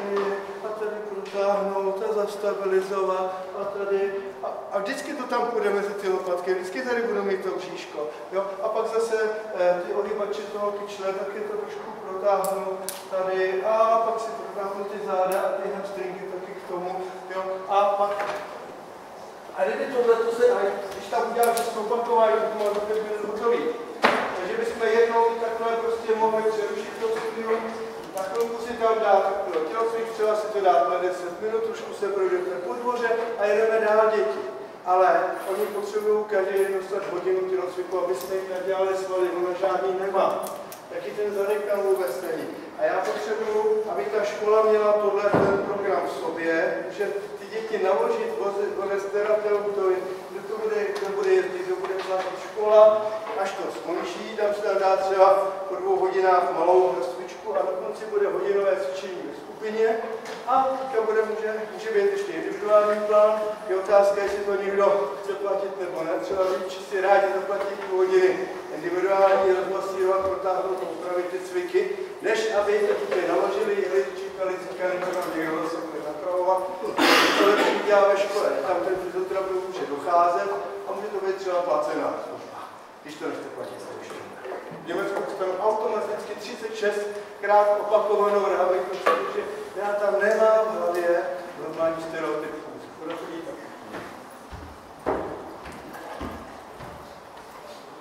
a tady protáhnout a zastabilizovat a tady. A vždycky to tam půjde mezi ty lopatky, vždycky tady budou mít to bříško. Jo? A pak zase ty ohybače toho kyčle, taky to trošku protáhnou tady a pak si protáhnou ty záda a ty hamstringy taky k tomu. Jo? A pak, a kdyby tohleto se, když tam udělám všechno opakování, tak to má 5 minut hotový. Takže bychom jednou takhle prostě mohli přerušit to studium, na chvilku si tam dát tělocvik, třeba si to dát na 10 minut, trošku se projdeme po dvoře a jedeme dál děti. Ale oni potřebují každý dostat hodinu tělocviku, aby jsme jim nedělali svaly, ono žádný nemá. Taky ten zadek tam vůbec není. A já potřebuju, aby ta škola měla ten program v sobě, že ty děti naložit vozec terapeutu, kdo bude jezdit, kdo bude platit škola, až to skončí, tam se tam dá třeba po 2 hodinách malou vrstvičku a na konci bude hodinové cvičení ve skupině a může být ještě individuální plán. Je otázka, jestli to někdo chce platit nebo ne. Třeba rodiče si rádi zaplatí 2 hodiny individuální, rozmasírovat, protáhnout, upravit ty cviky, než aby to naložili, jeli, čekali, říkali, někdo zase bude napravovat. To lepší dělá ve škole, tam ten fyzioterapeut může docházet a může to být třeba placená služba, když to nechce platit zaučení. V Německu dostanu automaticky 36krát opakovanou rehabilitaci, protože já tam nemám v hlavě normální stereotyp. Kdo chodí tak? Jo?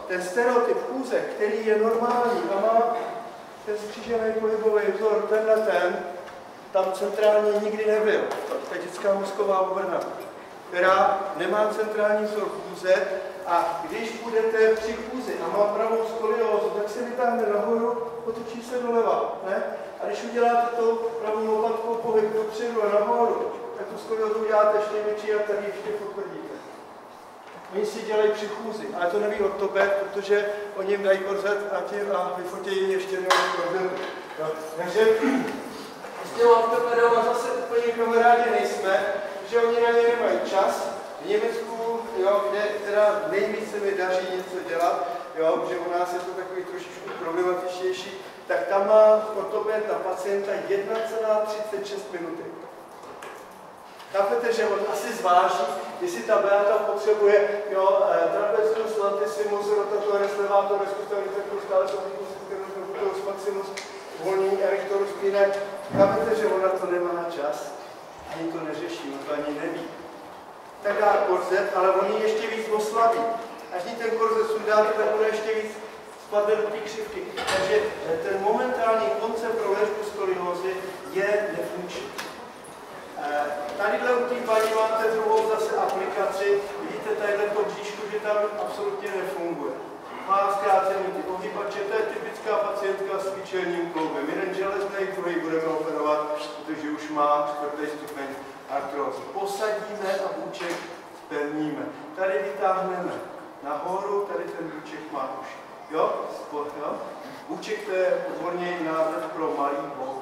ten stereotyp chůze, který je normální a má ten skřížený pohybový vzor, tam centrálně nikdy nebyl. Ta dětská mozková obrna, která nemá centrální vzor chůze, a když budete při chůzi a má pravou skoliózu, tak se vytáhne nahoru, otočí se doleva. Ne? A když uděláte tou pravou lopatkou pohyb dopředu a nahoru, tak tu skoliózu uděláte ještě větší a tady ještě potvrdíte. Oni si dělají při chůzi, ale to neví od tebe, protože oni jim dají korzet a vyfotějí ještě nemocí korzetu. Takže s těma ortopedama zase úplně kamarádi nejsme, že oni na ně nemají čas. V Německu, jo, kde teda nejvíc se mi daří něco dělat, jo, že u nás je to takový trošičku problematičtější, tak tam má ortoped na pacienta 1,36 minuty. Chápete, že on asi zváží, jestli ta beata potřebuje, jo, trapezius, latissimus, rotator, levator, stabilitator, stabilitator, maximus, volný erectorus spinae. Chápete, že ona to nemá čas, ani to neřeší, on to ani neví. Tak dá korzet, ale on ji ještě víc oslabí. Až ní ten korzet sundáte, tak bude ještě víc spadne do té křivky. Takže ten momentální koncept pro léčbu skoliózy je nefunkční. Tadyhle u té paní máte druhou zase aplikaci. Vidíte tadyhle to bříšku, že tam absolutně nefunguje. Má zkrácený ty ohybače, to je typická pacientka s kyčelním kloubem. Jeden železný, druhý budeme operovat, protože už má 4. stupeň artrózy. Posadíme a bůček spevníme. Tady vytáhneme nahoru, tady ten bůček má už. Jo? Bůček to je odborný název pro malý bouk.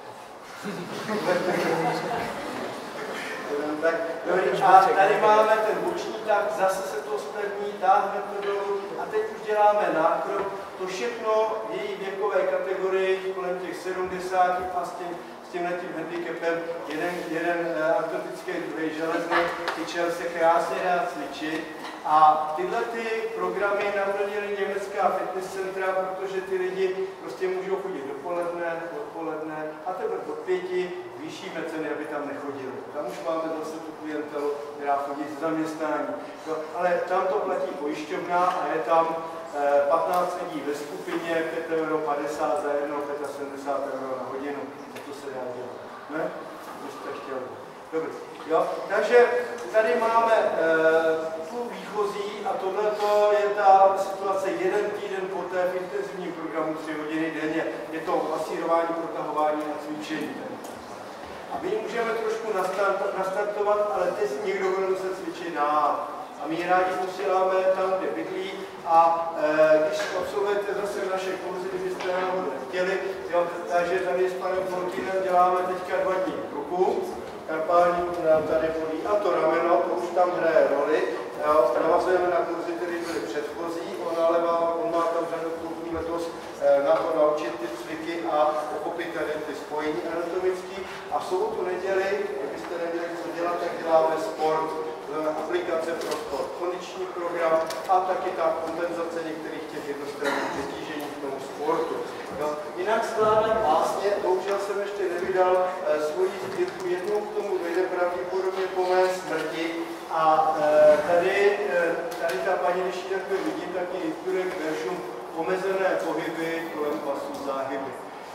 Tak, a tady máme ten boční tah, zase se to spevní, táhne to dolů a teď už děláme nákrok. To všechno v její věkové kategorii kolem těch 70 a s tímhletím handicapem jeden artrotický, druhý železný, kyčel se krásně dá cvičit. A tyhle ty programy navrodily německá fitness centra, protože ty lidi prostě můžou chodit odpoledne a teprve do 5 zvýšíme ceny, aby tam nechodili. Tam už máme zase tu klientelu, která chodí z zaměstnání. No, ale tam to platí pojišťovna a je tam 15 lidí ve skupině, 5,50 € za jedno, 75 € na hodinu. To se dá dělat. Ne? Když jste chtěli. Dobře. Jo? Takže tady máme tu výchozí a tohle je ta situace jeden týden poté v intenzivním programu 3 hodiny denně. Je to masírování, protahování a cvičení. A my můžeme trošku nastartovat, ale teď někdo bude muset cvičit dál. A my rádi posíláme tam, kde bydlí a když absolvujete zase naše kurzy, kdybyste nám chtěli, jo, takže tady s panem Fortinem děláme teďka 2 dní ruku, karpální nám tady bolí a to rameno, to už tam hraje roli, jo, navazujeme na kurzy, které byly předchozí, on má tam řadu kurzů letos na to naučit ty cviky a pochopit tady ty spojení anatomické a v sobotu neděli, kdybyste neměli co dělat, tak děláme sport, aplikace pro sport, kondiční program a taky ta kompenzace některých těch jednostranných přetížení v tom sportu. No, jinak skládám básně, bohužel jsem ještě nevydal svoji sbírku, jednou k tomu dojde pravděpodobně po mé smrti a tady ta paní, když ji takhle vidím, tak ji inspiruje k veršům omezené pohyby kolem pasu záhyby.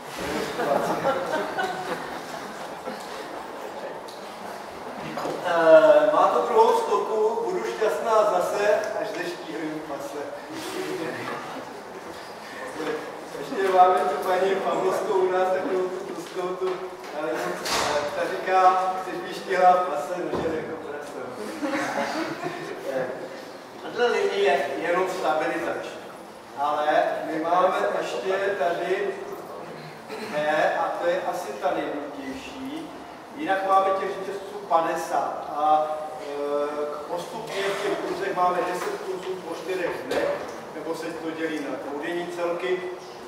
Má to druhou stoku, budu šťastná zase, až zeštíhlím pase. Ještě máme tu paní Pavlovskou u nás, takovou tu ta říká, chceš být štíhlá v pase, nože jako prasem. Tato linie je jenom stabilizační, ale my máme ještě tady a to je asi ta nejdůležitější. Jinak máme těch řetězců 50 a postupně v těch kurzech máme 10 kurzů po 4 dnech, nebo se to dělí na dvoudenní celky.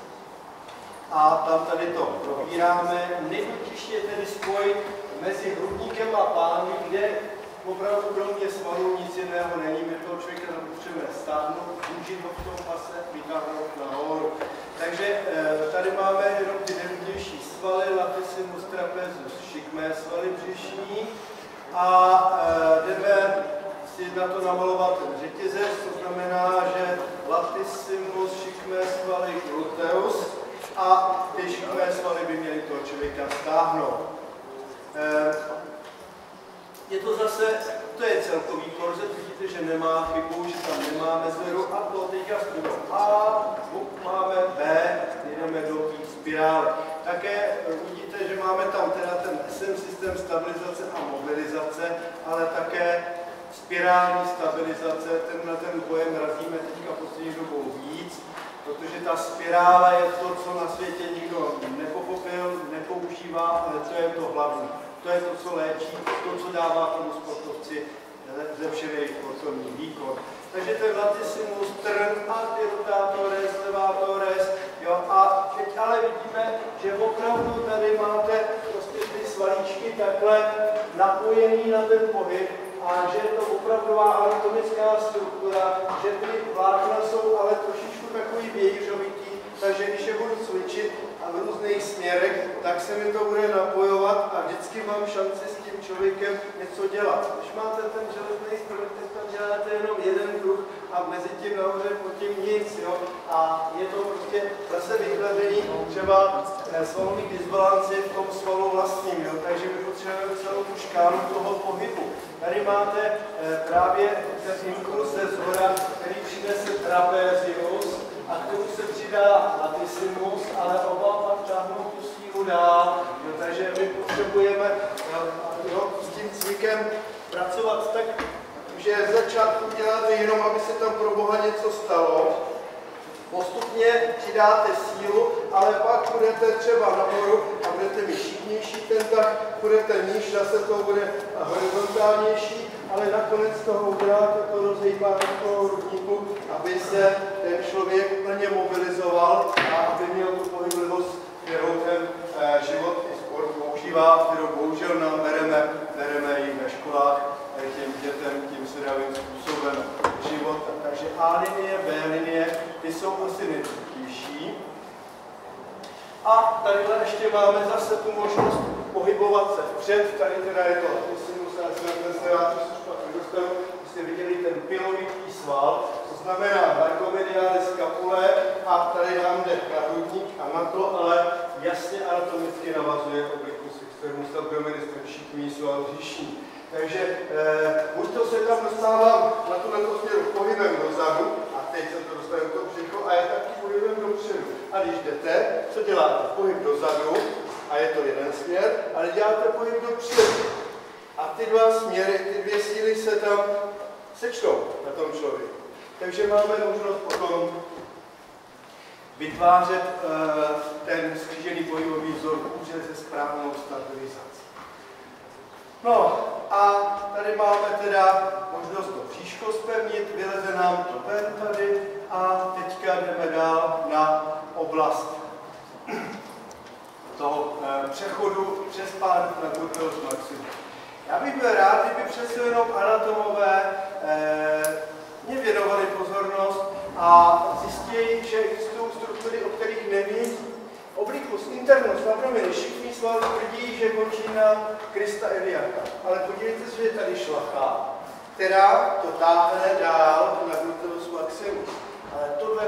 A tam tady to probíráme. Nejdůležitější je tedy spoj mezi hrudníkem a pánví, kde opravdu kromě svalů nic jiného není. My toho člověka potřebujeme stáhnout, zúžit ho v tom pase, vytáhnout nahoru. Takže tady máme jenom ty nejdůležitější svaly, latissimus, trapezius, šikmé svaly břišní a jdeme si na to namalovat ten řetězec, to znamená, že latissimus, šikmé svaly, gluteus a ty šikmé svaly by měly toho člověka stáhnout. Je to zase, to je celkový korzet, vidíte, že nemá chybu, že tam nemá mezeru a to teďka studujeme A, máme B, jdeme do té spirály. Také vidíte, že máme tam teda ten SM systém stabilizace a mobilizace, ale také spirální stabilizace, ten pojem razíme teďka poslední dobou víc, protože ta spirála je to, co na světě nikdo nepochopil, nepoužívá, ale to je to hlavní. To je to, co léčí, to, co dává tomu sportovci zlepšený sportovní výkon. Takže ten latissimus, trn, antirotátores, levatores, jo, a teď ale vidíme, že opravdu tady máte prostě ty svalíčky takhle napojený na ten pohyb a že je to opravdová anatomická struktura, že ty vlákna jsou ale trošičku takový vějířovitý, takže když je budu cvičit a v různých směrech, tak se mi to bude napojovat a vždycky mám šanci s tím člověkem něco dělat. Když máte ten železný stroj, tak tam děláte jenom jeden kruh a mezi tím nahoře pod tím nic, jo? A je to prostě zase vykladený třeba svalový disbalanci v tom svalu vlastním, jo? Takže my potřebujeme celou tu škálu toho pohybu. Tady máte právě ten impuls ze zhora, který přinese trapezius, a k tomu se přidá latissimus, ale oba pak táhnou tu sílu dál. Jo, takže my potřebujeme s tím cvikem pracovat tak, že z začátku děláte jenom, aby se tam pro Boha něco stalo. Postupně přidáte sílu, ale pak budete třeba nahoru a budete mít šiknější ten tah, budete níž, zase to bude horizontálnější, ale nakonec toho uděláte to rozhýbání toho hrudníku, aby se ten člověk plně mobilizoval a aby měl tu pohyblivost, kterou ten život i sport používá, kterou bohužel nám bereme i ve školách těm dětem tím sedavým způsobem života. Takže A linie, B linie, ty jsou asi nejdůležitější. A tadyhle ještě máme zase tu možnost pohybovat se vpřed, tady teda je to latissimus, já jsem ten seráč, jste viděli ten pilovitý sval, to znamená largomediály skapule a tady nám jde hrudník a na to, ale jasně anatomicky navazuje obliquus externus abdominis, ten šikmý sval říšní. Takže buď to se tam dostávám na tuto směru pohybem dozadu, a teď se to dostane do toho břicho, a je taky pohybem dopředu. A když jdete, co děláte? Pohyb dozadu, a je to jeden směr, ale děláte pohyb dopředu. A ty dva směry, ty dvě síly se tam sečtou na tom člověku. Takže máme možnost potom vytvářet ten skřížený pohybový vzor kůže se správnou stabilizací. No a tady máme teda možnost to bříško zpevnit, vyleze nám to ven tady a teďka jdeme dál na oblast toho přechodu přes pád na gluteus maximus. Já bych byl rád, kdyby přece jenom anatomové mě věnovali pozornost a zjistili, že existují struktury, o kterých neví. Obliquus internus abdominis, šikmý sval tvrdí, že končí na Christa iliaca. Ale podívejte se, že tady šlacha, která to táhne dál na gluteus maximus. Ale tohle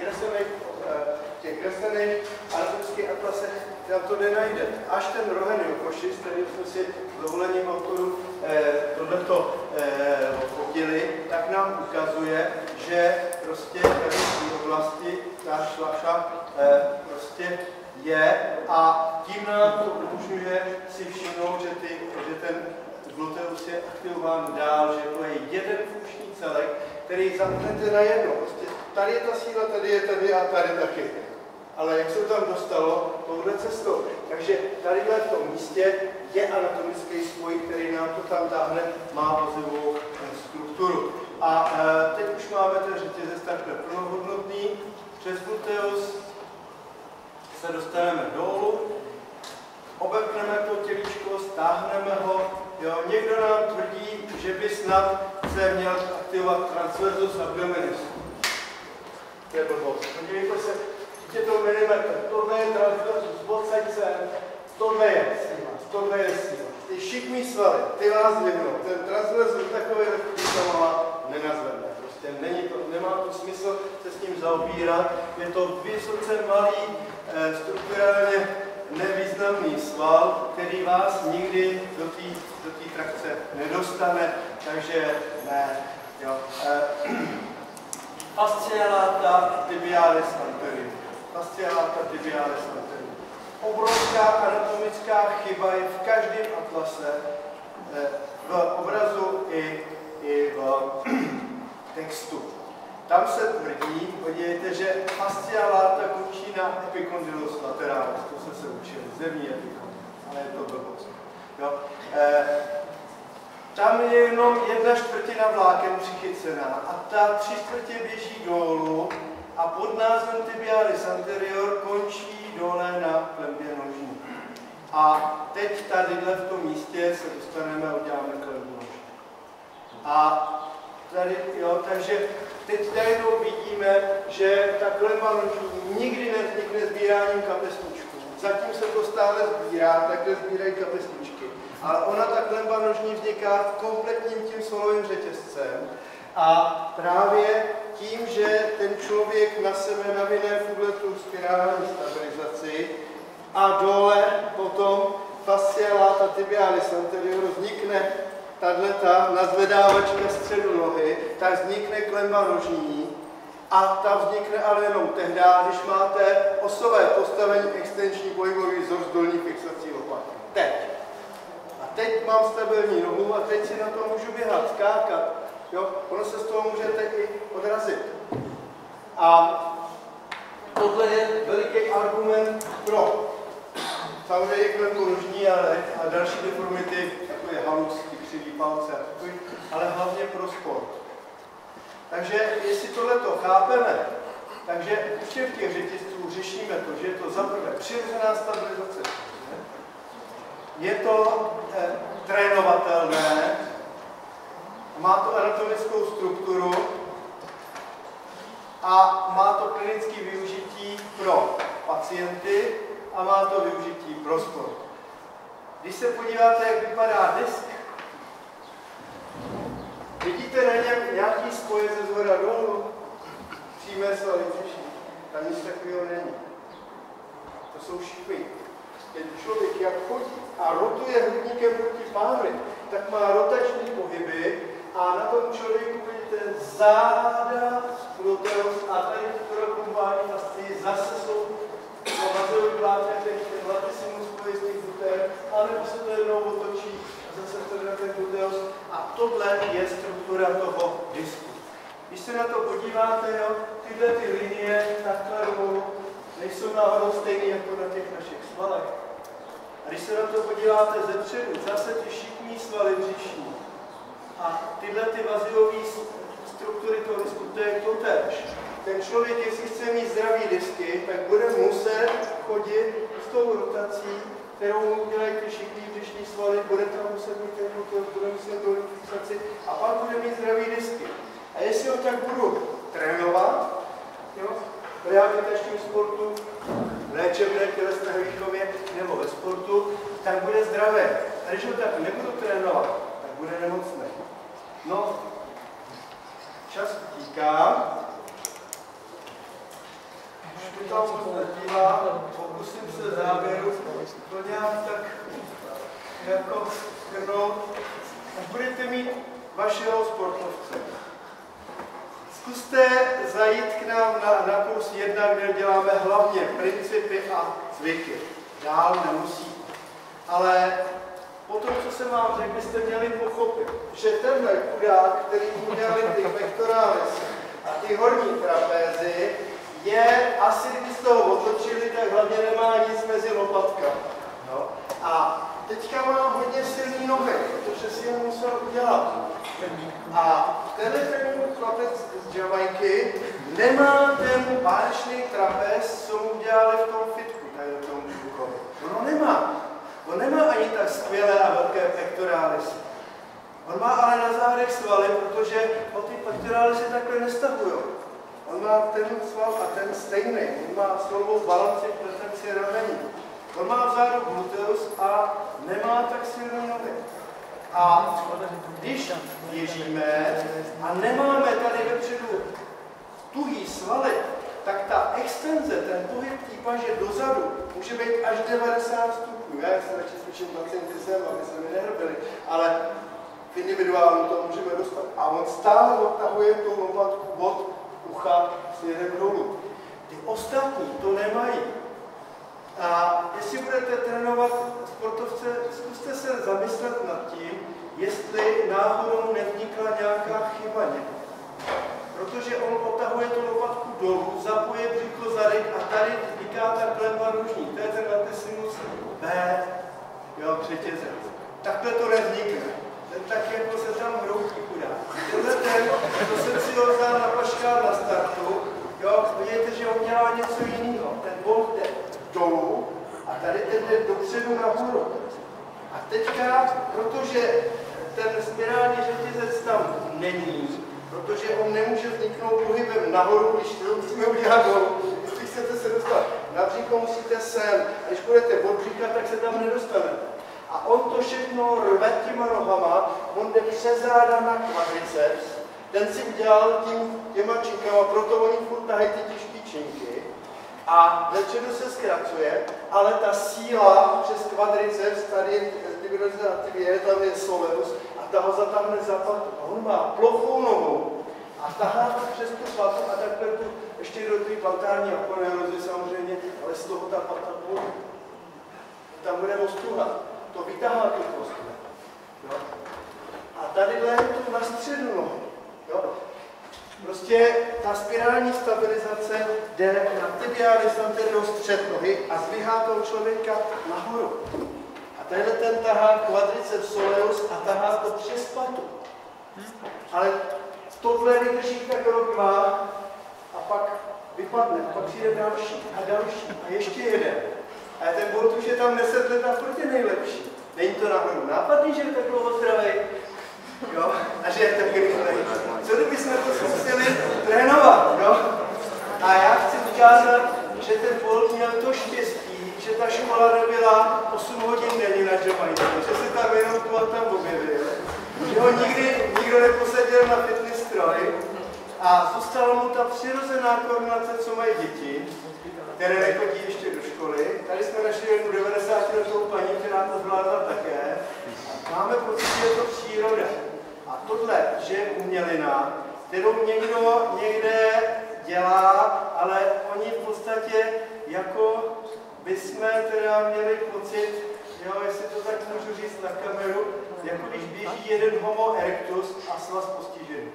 v těch kreslených anatomických atlasech tam to nenajdete. Až ten Rohenio-Košis, který jsme si s dovolením autoru tohleto odfotili, tak nám ukazuje, že prostě tady v oblasti ta šlacha prostě je a tím nám to umožňuje si všimnout, že ten gluteus je aktivován dál, že to je jeden funkční celek, který zamknete na jedno. Prostě tady je ta síla, tady je tady a tady taky. Ale jak se to tam dostalo, touhle cestou. Takže tadyhle v tom místě je anatomický spoj, který nám to tam táhne, má vazivou strukturu. A teď už máme ten řetězec takhle plnohodnotný. Přes gluteus se dostaneme dolů, obepneme to tělíčko, stáhneme ho. Jo, někdo nám tvrdí, že by snad se měl aktivovat transversus abdominis. To je blbost. Podívejte se, to milimetr, tohle je transversus, odsaď se, tohle je síla, tohle je síla. Ty šikmý svaly, ty vás vyhnou, ten transversus takový takový opírat. Je to vysoce malý, strukturálně nevýznamný sval, který vás nikdy do té trakce nedostane, takže ne. Jo. Fascia lata tibialis anterior. Fascia lata tibialis anterior. Obrovská anatomická chyba je v každém atlase, v obrazu i v textu. Tam se tvrdí, podívejte, že fascia lata končí na epicondylus lateralis, to jsme se učili, zemní epicondylus, ale je to blbost. Jo. Tam je jenom 1/4 vláken přichycená a ta 3/4 běží dolů a pod názvem tibialis anterior končí dole na klenbě nožní. A teď tadyhle v tom místě se dostaneme a uděláme klenbu nožní. A tady, jo, takže teď najednou vidíme, že ta klenba nožní nikdy nevznikne sbíráním kapesničků. Zatím se to stále sbírá, takhle sbírají kapesničky. Ale ona ta klenba nožní vzniká kompletním tím svalovým řetězcem a právě tím, že ten člověk na sebe navine tu spirální stabilizaci a dole potom fascia lata tibialis anterior vznikne tato nazvedávačka středu nohy, tak vznikne klenba nožní a ta vznikne ale jenom tehdy, když máte osové postavení extenční pohybový vzor s dolní fixací lopatky. Teď. Teď mám stabilní nohu a teď si na to můžu běhat, skákat. Jo? Ono se z toho můžete i odrazit. A tohle je veliký argument pro samozřejmě klenbu nožní a další deformity, jako je halus, křivý palce, ale hlavně pro sport. Takže jestli tohleto chápeme, takže u všech těch řetězců řešíme to, že je to za prvé přirozená stabilizace. Je to trénovatelné, má to anatomickou strukturu a má to klinické využití pro pacienty a má to využití pro sport. Když se podíváte, jak vypadá disk, vidíte na něm nějaký spoje ze zhora dolů, přímé svaly břišní. Tam nic takového není. To jsou šipy. Ten člověk, jak chodí a rotuje hrudníkem proti pánvi, tak má rotační pohyby a na tom člověku vidíte záda, gluteus a tady thorakobumbální fascii zase jsou vazový vlákna, který ten latissimus spojí s tím gluteem, anebo se to jednou otočí a zase to jde ten gluteus a tohle je struktura toho disku. Když se na to podíváte, jo, tyhle ty linie takhle rovnou nejsou náhodou stejné jako na těch našich svalech. A když se na to podíváte ze předu, zase ty šikmý svaly břišní a tyhle ty vaziové struktury toho disku, to je totéž. Ten člověk, jestli chce mít zdravý disky, tak bude muset chodit s tou rotací, kterou mu udělají ty šikmý břišní svaly, bude tam muset mít ten gluteus, bude muset dolní fixaci a pak bude mít zdravý disky. A jestli ho tak budu trénovat, jo, v rehabilitačním sportu, léčebné tělesné výchově nebo ve sportu, tak bude zdravé. A když ho tak nebudu trénovat, tak bude nemocný. No, čas utíká. Už mi tam moc nedívá, pokusím se závěru to nějak tak jako shrnout. Až budete mít vašeho sportovce. Zkuste zajít k nám na kurz 1, kde děláme hlavně principy a cviky. Dál nemusí. Ale po tom, co jsem vám řekl, byste měli pochopit, že tenhle chudák, který udělali ty pectoralis a ty horní trapézy, je, asi kdybyste ho otočili, tak hlavně nemá nic mezi lopatkami. No. A teďka má hodně silný nohy, protože si je musel udělat. A tenhle ten chlapec z Jamajky nemá ten válečný trapez, co mu udělali v tom fitku, tady v tom klukovi. On nemá. On nemá ani tak skvělé a velké pectoralis. On má ale na zádech svaly, protože o ty pectoralis se takhle nestahují. On má ten sval a ten stejný. On má svalovou balanci, pretenci ramení. On má vzadu gluteus a nemá tak silný nohy. A když běžíme a nemáme tady vepředu tuhý svaly, tak ta extenze, ten pohyb té paže dozadu, může být až 90 stupňů. Já se radši cvičím pacienty sem, aby se mi nehrbili, ale v individuálnu to můžeme dostat. A on stále odtahuje tu lopatku od ucha směrem dolů. Ty ostatní to nemají. A jestli budete trénovat sportovce, zkuste se zamyslet nad tím, jestli náhodou nevznikla nějaká chyba někde. Protože on otahuje tu lopatku dolů, zapoje břicho zadek a tady vzniká ta klemba ružní. To je ten latissimus B, jo, přetězec. Takhle to nevznikne. Ten tak jako se tam hroutí chudák. Tenhle ten, to jsem si ho vzal na paškál na startu, jo, vidíte, že on dělá něco jiného. Ten bolt jde dolů a tady ten jde dopředu nahoru. A teďka, protože ten spirální řetězec tam není, protože on nemůže vzniknout pohybem nahoru, když to musíme udělat dolů. Jestli chcete se dostat na břicho, musíte sem. A když budete od břicha, tak se tam nedostanete. A on to všechno rve těma nohama, on jde přes záda na kvadriceps, ten si udělal těma činkama, proto oni furt tahají ty těžké činky. A vepředu se zkracuje, ale ta síla přes kvadriceps, tady je, tam je soleus, a ta ho zatáhne za patu. A on má plochou nohou a tahá to přes tu patu a takhle tu ještě do té plantární aponeurozy samozřejmě, ale z toho ta pata bude. Tam bude ostuha. To vytáhá tu kostu. A tadyhle je to na středu nohy. Prostě ta spirální stabilizace jde na tibialis anterior střed nohy a zdvihá toho člověka nahoru. A tadyhle ten tahá quadriceps soleus a tahá to přes patu. Ale tohle vydrží tak rok, dva a pak vypadne. A pak přijde další a další a ještě jeden. A ten bolt už je tam 10 let a furt je nejlepší. Není to náhodou nápadný, že je tak dlouhostravej? Jo? A že je tak rychlej. Co kdybychom to zkusili trénovat? Jo? A já chci ukázat, že ten bolt měl to štěstí, že ta škola nebyla 8 hodin denně na Jamajce, že se tam jenom tu a tam objevil, že ho nikdy nikdo neposadil na fitness stroj a zůstala mu ta přirozená koordinace, co mají děti, které nechodí ještě do školy. Tady jsme našli jednu 90letou paní, která to zvládla také. Máme pocit, že je to příroda. A tohle, že je umělina, kterou někdo někde dělá, ale oni v podstatě jako bychom teda měli pocit, jo, jestli to tak můžu říct na kameru, jako když běží jeden homo erectus a svaz postižený.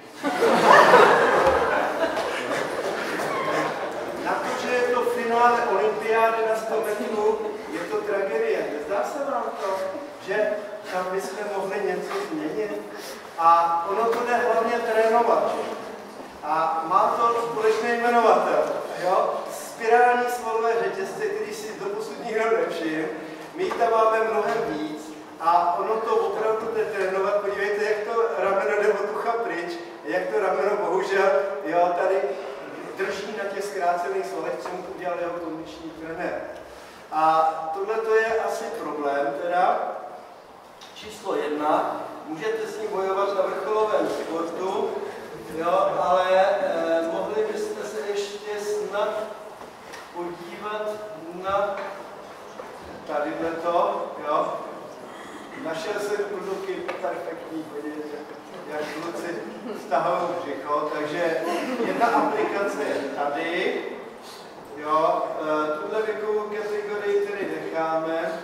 Na to, že je to finále olympiády na 100 metrů, je to tragédie. Nezdá se vám to, že tam bychom mohli něco změnit? A ono to jde hlavně trénovat. A má to společný jmenovatel. Jo? Spirální svalové řetězce, který si doposud nikdo nevšiml. My tam máme mnohem víc. A ono to opravdu jde trénovat. Podívejte, jak to rameno jde od ucha pryč. Jak to rameno bohužel, jo, tady drží na těch zkrácených svalech, co mu udělal jeho kondiční trenér. A tohle to je asi problém teda. Číslo 1. Můžete s ním bojovat na vrcholovém sportu, jo, ale mohli byste se ještě snad podívat na tadyhle to, jo. Našel jsem kluky perfektní, podívejte, jak kluci stahují břicho, takže jedna aplikace je tady, jo, tuhle věkovou kategorii tedy necháme,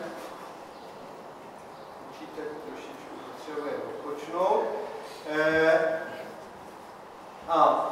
určitě trošičku potřebuje odpočnout. A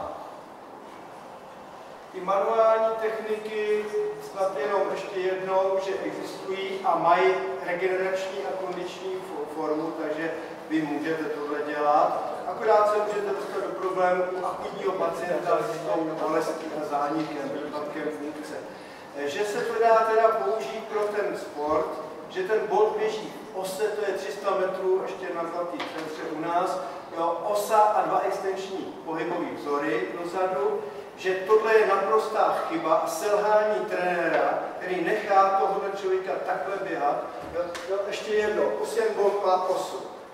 ty manuální techniky snad jenom ještě jednou, že existují a mají regenerační a kondiční formu, takže vy můžete tohle dělat. Akorát se můžete dostat do problému u akutního pacienta s tou bolestí a zánikem, výpadkem funkce. Že se to dá teda použít pro ten sport, že ten bolt běží v ose, to je 300 metrů, ještě na Zlatý centře u nás, jo, osa a 2 extenční pohybové vzory dozadu, že tohle je naprostá chyba a selhání trenéra, který nechá tohoto člověka takhle běhat. Jo, ještě jedno, Usain Bolt má osu.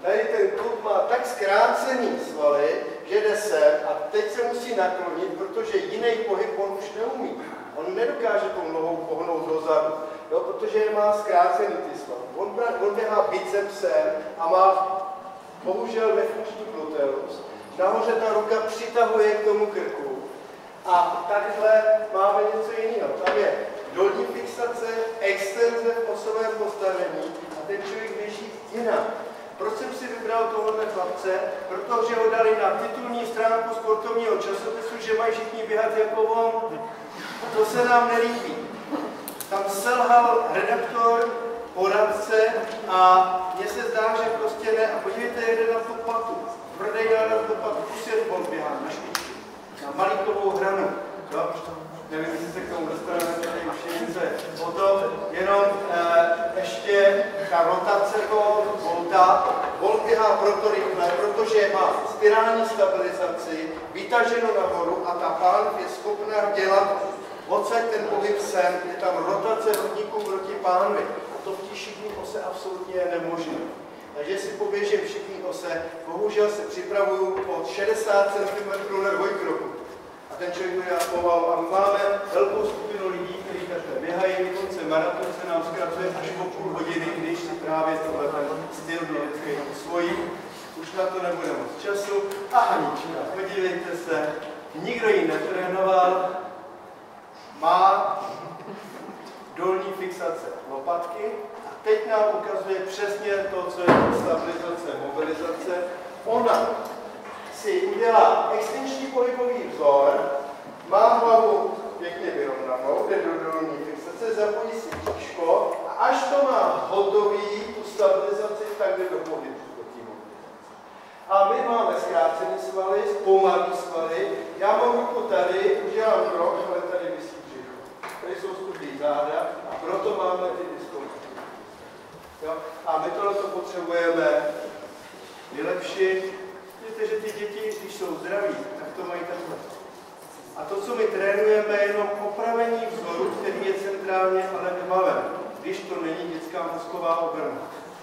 tady ten kluk má tak zkrácený svaly, že jde sem a teď se musí naklonit, protože jiný pohyb on už neumí. On nedokáže tou nohou pohnout dozadu, jo, protože má zkrácený ty svaly. On běhá bicepsem a má bohužel nefunkční gluteus. Nahoře ta ruka přitahuje k tomu krku. A takhle máme něco jiného. Tam je dolní fixace, extenze v osovém postavení a ten člověk běží jinak. Proč jsem si vybral tohohle chlapce? Protože ho dali na titulní stránku sportovního časopisu, že mají všichni běhat jako on. To se nám nelíbí. Tam selhal redaktor, poradce a mně se zdá, že prostě ne. A podívejte, jede na tu patu. Prodej na tu patu, Usain běhá na špičku, na malíkovou hranu. Jo? Nevím, jestli se k tomu dostaneme tady všimnice. Potom jenom ještě ta rotace Volta. Volt běhá proto rychle, protože má spirální stabilizaci, vytaženo nahoru a ta pánv je schopná dělat odsaď ten pohyb sem, je tam rotace hrudníků proti pánvi. To v té šikmé ose absolutně je nemožné. Takže si poběžím všichni ose, bohužel se připravuju pod 60 cm na dvojkroku. A ten člověk bude pomalu. A máme velkou skupinu lidí, kteří takhle běhají, dokonce maraton se nám zkracuje až o půl hodiny, když si právě tohle styl vědecký osvojí. Už na to nebude moc času. A Anička, podívejte se, nikdo ji netrénoval, má dolní fixace lopatky a teď nám ukazuje přesně to, co je stabilizace, mobilizace. Ona si udělá extenční pohybový vzor, má hlavu pěkně vyrovnanou, jde do dolní fixace, zapojí si bříško a až to má hotový, tu stabilizaci, tak jde do pohybu. A my máme zkrácený svaly, zpomalý svaly. Já mám ruku tady, udělám krok, ale tady visí břicho. Tady jsou studí záda a proto máme ty diskomforty. A my tohle potřebujeme vylepšit. Víte, že ty děti, když jsou zdraví, tak to mají takhle. A to, co my trénujeme, je jenom opravení vzoru, který je centrálně ale vybaven, když to není dětská mozková obrna.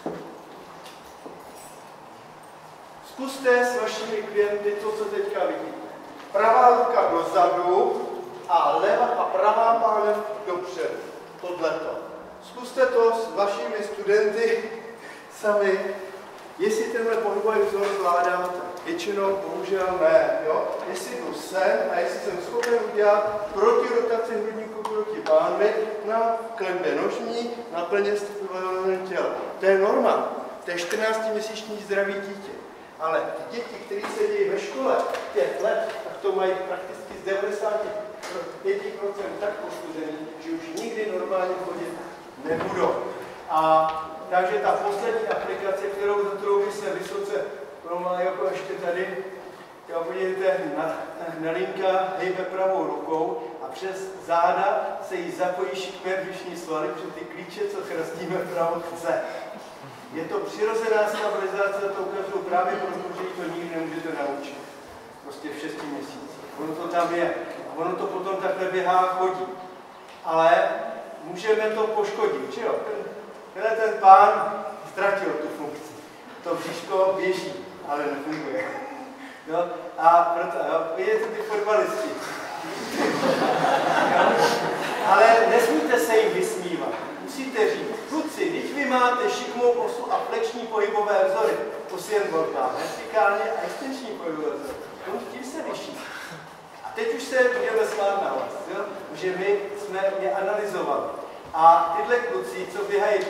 Zkuste s vašimi klienty to, co teďka vidíte. Pravá ruka dozadu a levá a pravá pánev dopředu. Tohleto. Zkuste to s vašimi studenty sami. Jestli tenhle pohybový vzor zvládáte, většinou bohužel ne. Jo? Jestli jdu sem a jestli jsem schopen udělat protirotaci hrudníku proti pánvi na klenbě nožní, na plně stimulované tělo. To je norma. To je 14-měsíční zdravý dítě. Ale ty děti, které sedí ve škole 5 let, tak to mají prakticky z 95% tak poškozený, že už nikdy normálně chodit nebudou. A takže ta poslední aplikace, kterou by se vysoce promala jako ještě tady, podívejte, Nelinka hejbe pravou rukou a přes záda se jí zapojí šikmé břišní svaly, protože ty klíče, co chrastíme vpravo, chce. Je to přirozená stabilizace, to ukazuju právě proto, že ji to nikdy nemůžete naučit. Prostě v 6 měsících. Ono to tam je. A ono to potom takhle běhá a chodí. Ale můžeme to poškodit, že jo? Ten pán ztratil tu funkci. To bříško běží, ale nefunguje. No, a proto, vidíte ty fotbalisti. Ale nesmíte se jim vysmívat. Musíte říct, kluci, když vy máte šikmou osu a flexní pohybové vzory, Usain Bolt má vertikálně a extenční pohybové vzory, tím se liší. A teď už se budeme smát na vás, jo? Že my jsme je analyzovali. A tyhle kluci, co běhají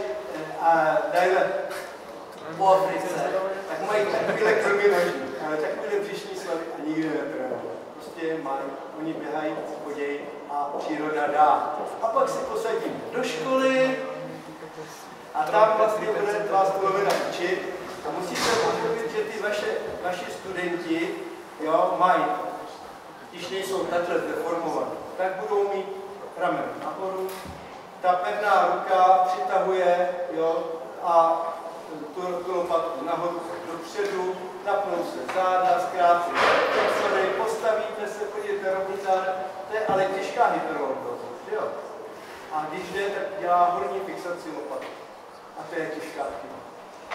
po Africe, tak mají takovýhle kroky noží, ale takovýhle břišní svaly a nikdy netrénovali. Prostě mají, oni běhají, chodějí a příroda dá. A pak se posadím do školy a tam vlastně bude vás polovina učit a musíte pochopit, že ty vaši studenti, jo, mají, když nejsou takhle deformovaní, tak budou mít ramen nahoru, ta pevná ruka přitahuje, jo, a tu lopatku nahoru dopředu, napnou se záda, zkrátí se, postavíte se, podívejte rovný záda, to je ale těžká hyperlordoza, jo. A když jde, tak dělá horní fixaci lopatky. A to je těžká chyba.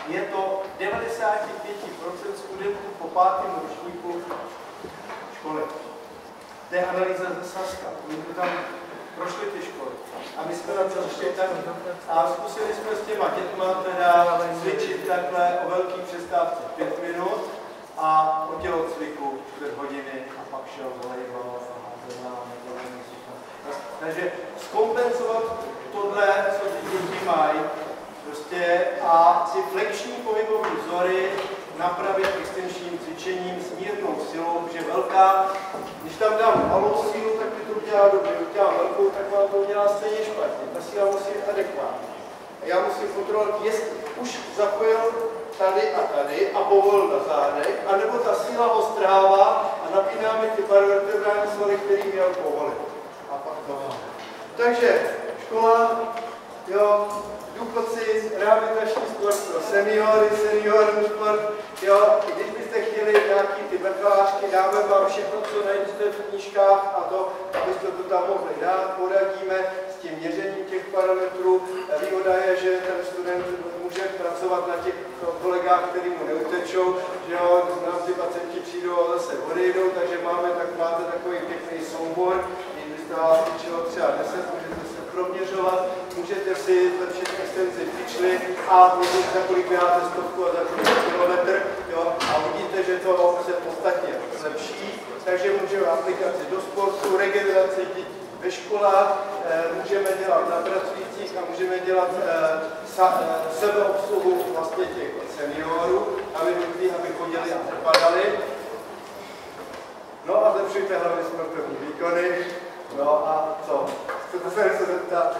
je to 95% studentů po 5. ročníku školy. To je analýza ze Saska. My tam prošli ty školy. A my jsme na to šli tak a zkusili jsme s těma dětma teda cvičit takhle o velký přestávce 5 minut a o tělocviku 4 hodiny a pak šel volejbal a házená. Takže zkompenzovat tohle, co ty děti mají, prostě a ty flexní pohybové vzory napravit extenčním cvičením s mírnou silou, protože velká, když tam dám malou sílu, tak mi to udělá dobře, když dám velkou, tak vám to udělá stejně špatně. Ta síla musí být adekvátní. A já musím kontrolovat, jestli už zapojil tady a povolil na zádech, anebo ta síla ostrává a napínáme ty paravertebrální svaly, který měl povolit. A pak to máme. Takže škola, jo, důchodci, rehabilitační sport pro seniory, seniorní sport, jo, když byste chtěli nějaký ty bakalářky, dáme vám všechno, co najdete v knížkách a to, abyste to tam mohli dát, poradíme s tím měřením těch parametrů. Výhoda je, že ten student může pracovat na těch kolegách, který mu neutečou, že jo, nám ty pacienti přijdou a zase odejdou, takže máte takový pěkný soubor. Kdybyste vás učilo třeba 10, můžete se proměřovat, můžete si zlepšit extenzi kyčly a můžete za kolik běháte 100 a za kolik kilometr, jo, a vidíte, že to se podstatně zlepší, takže můžeme aplikaci do sportu, regeneraci dětí ve školách, můžeme dělat na pracujících a můžeme dělat sebeobsluhu vlastně těch seniorů, aby chodili a nepadali. No a zlepšujte hlavně sportovní výkony. No a co? Chcete se něco zeptat?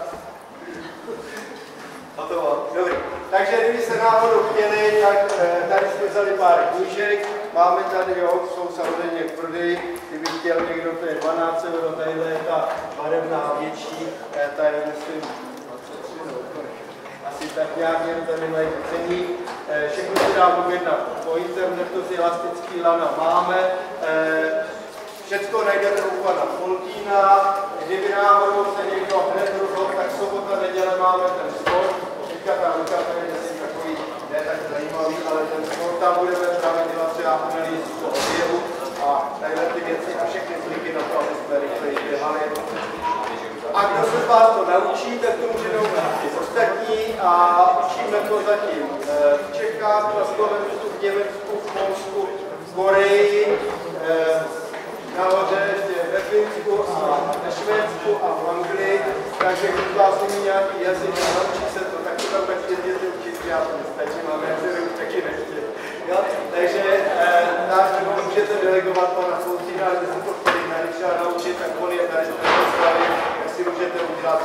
Hotovo. Dobrý. Takže kdyby se náhodou chtěli, tak tady jsme vzali pár knížek. Máme tady, jo, jsou samozřejmě k prodeji. Kdyby chtěl někdo, to je 12 €, tadyhle je ta barevná větší, ta je, myslím, 23 €, asi tak nějak, jen tady mají cení. Všechno si dám objednat po internetu, z elastický lana máme. Všecko najdete u pana Foltína. Kdyby náhodou se někdo hned rozhodl, tak sobota, neděle máme ten sport. Teďka ta ruka, to je takový, ne tak zajímavý, ale ten sport tam budeme právě dělat třeba analýzu toho objevu a takhle ty věci a všechny zvyky na to, aby jsme rychleji běhali. A kdo se z vás to naučí, tak to může naučit i ostatní a učíme to zatím v Čechách, na Slovensku, v Německu, v Polsku, v Koreji, nahoře ještě ve Finsku a ve Švédsku a v Anglii, takže když vás umí nějaký jazyk a naučí se to, tak to tam tak jděte učit, já to nestačím, ale já se už taky nechci. Jo? Takže náš můžete delegovat pana Foltína, ale když se to chtěli třeba naučit, tak on je tady v Ostravě, tak si můžete udělat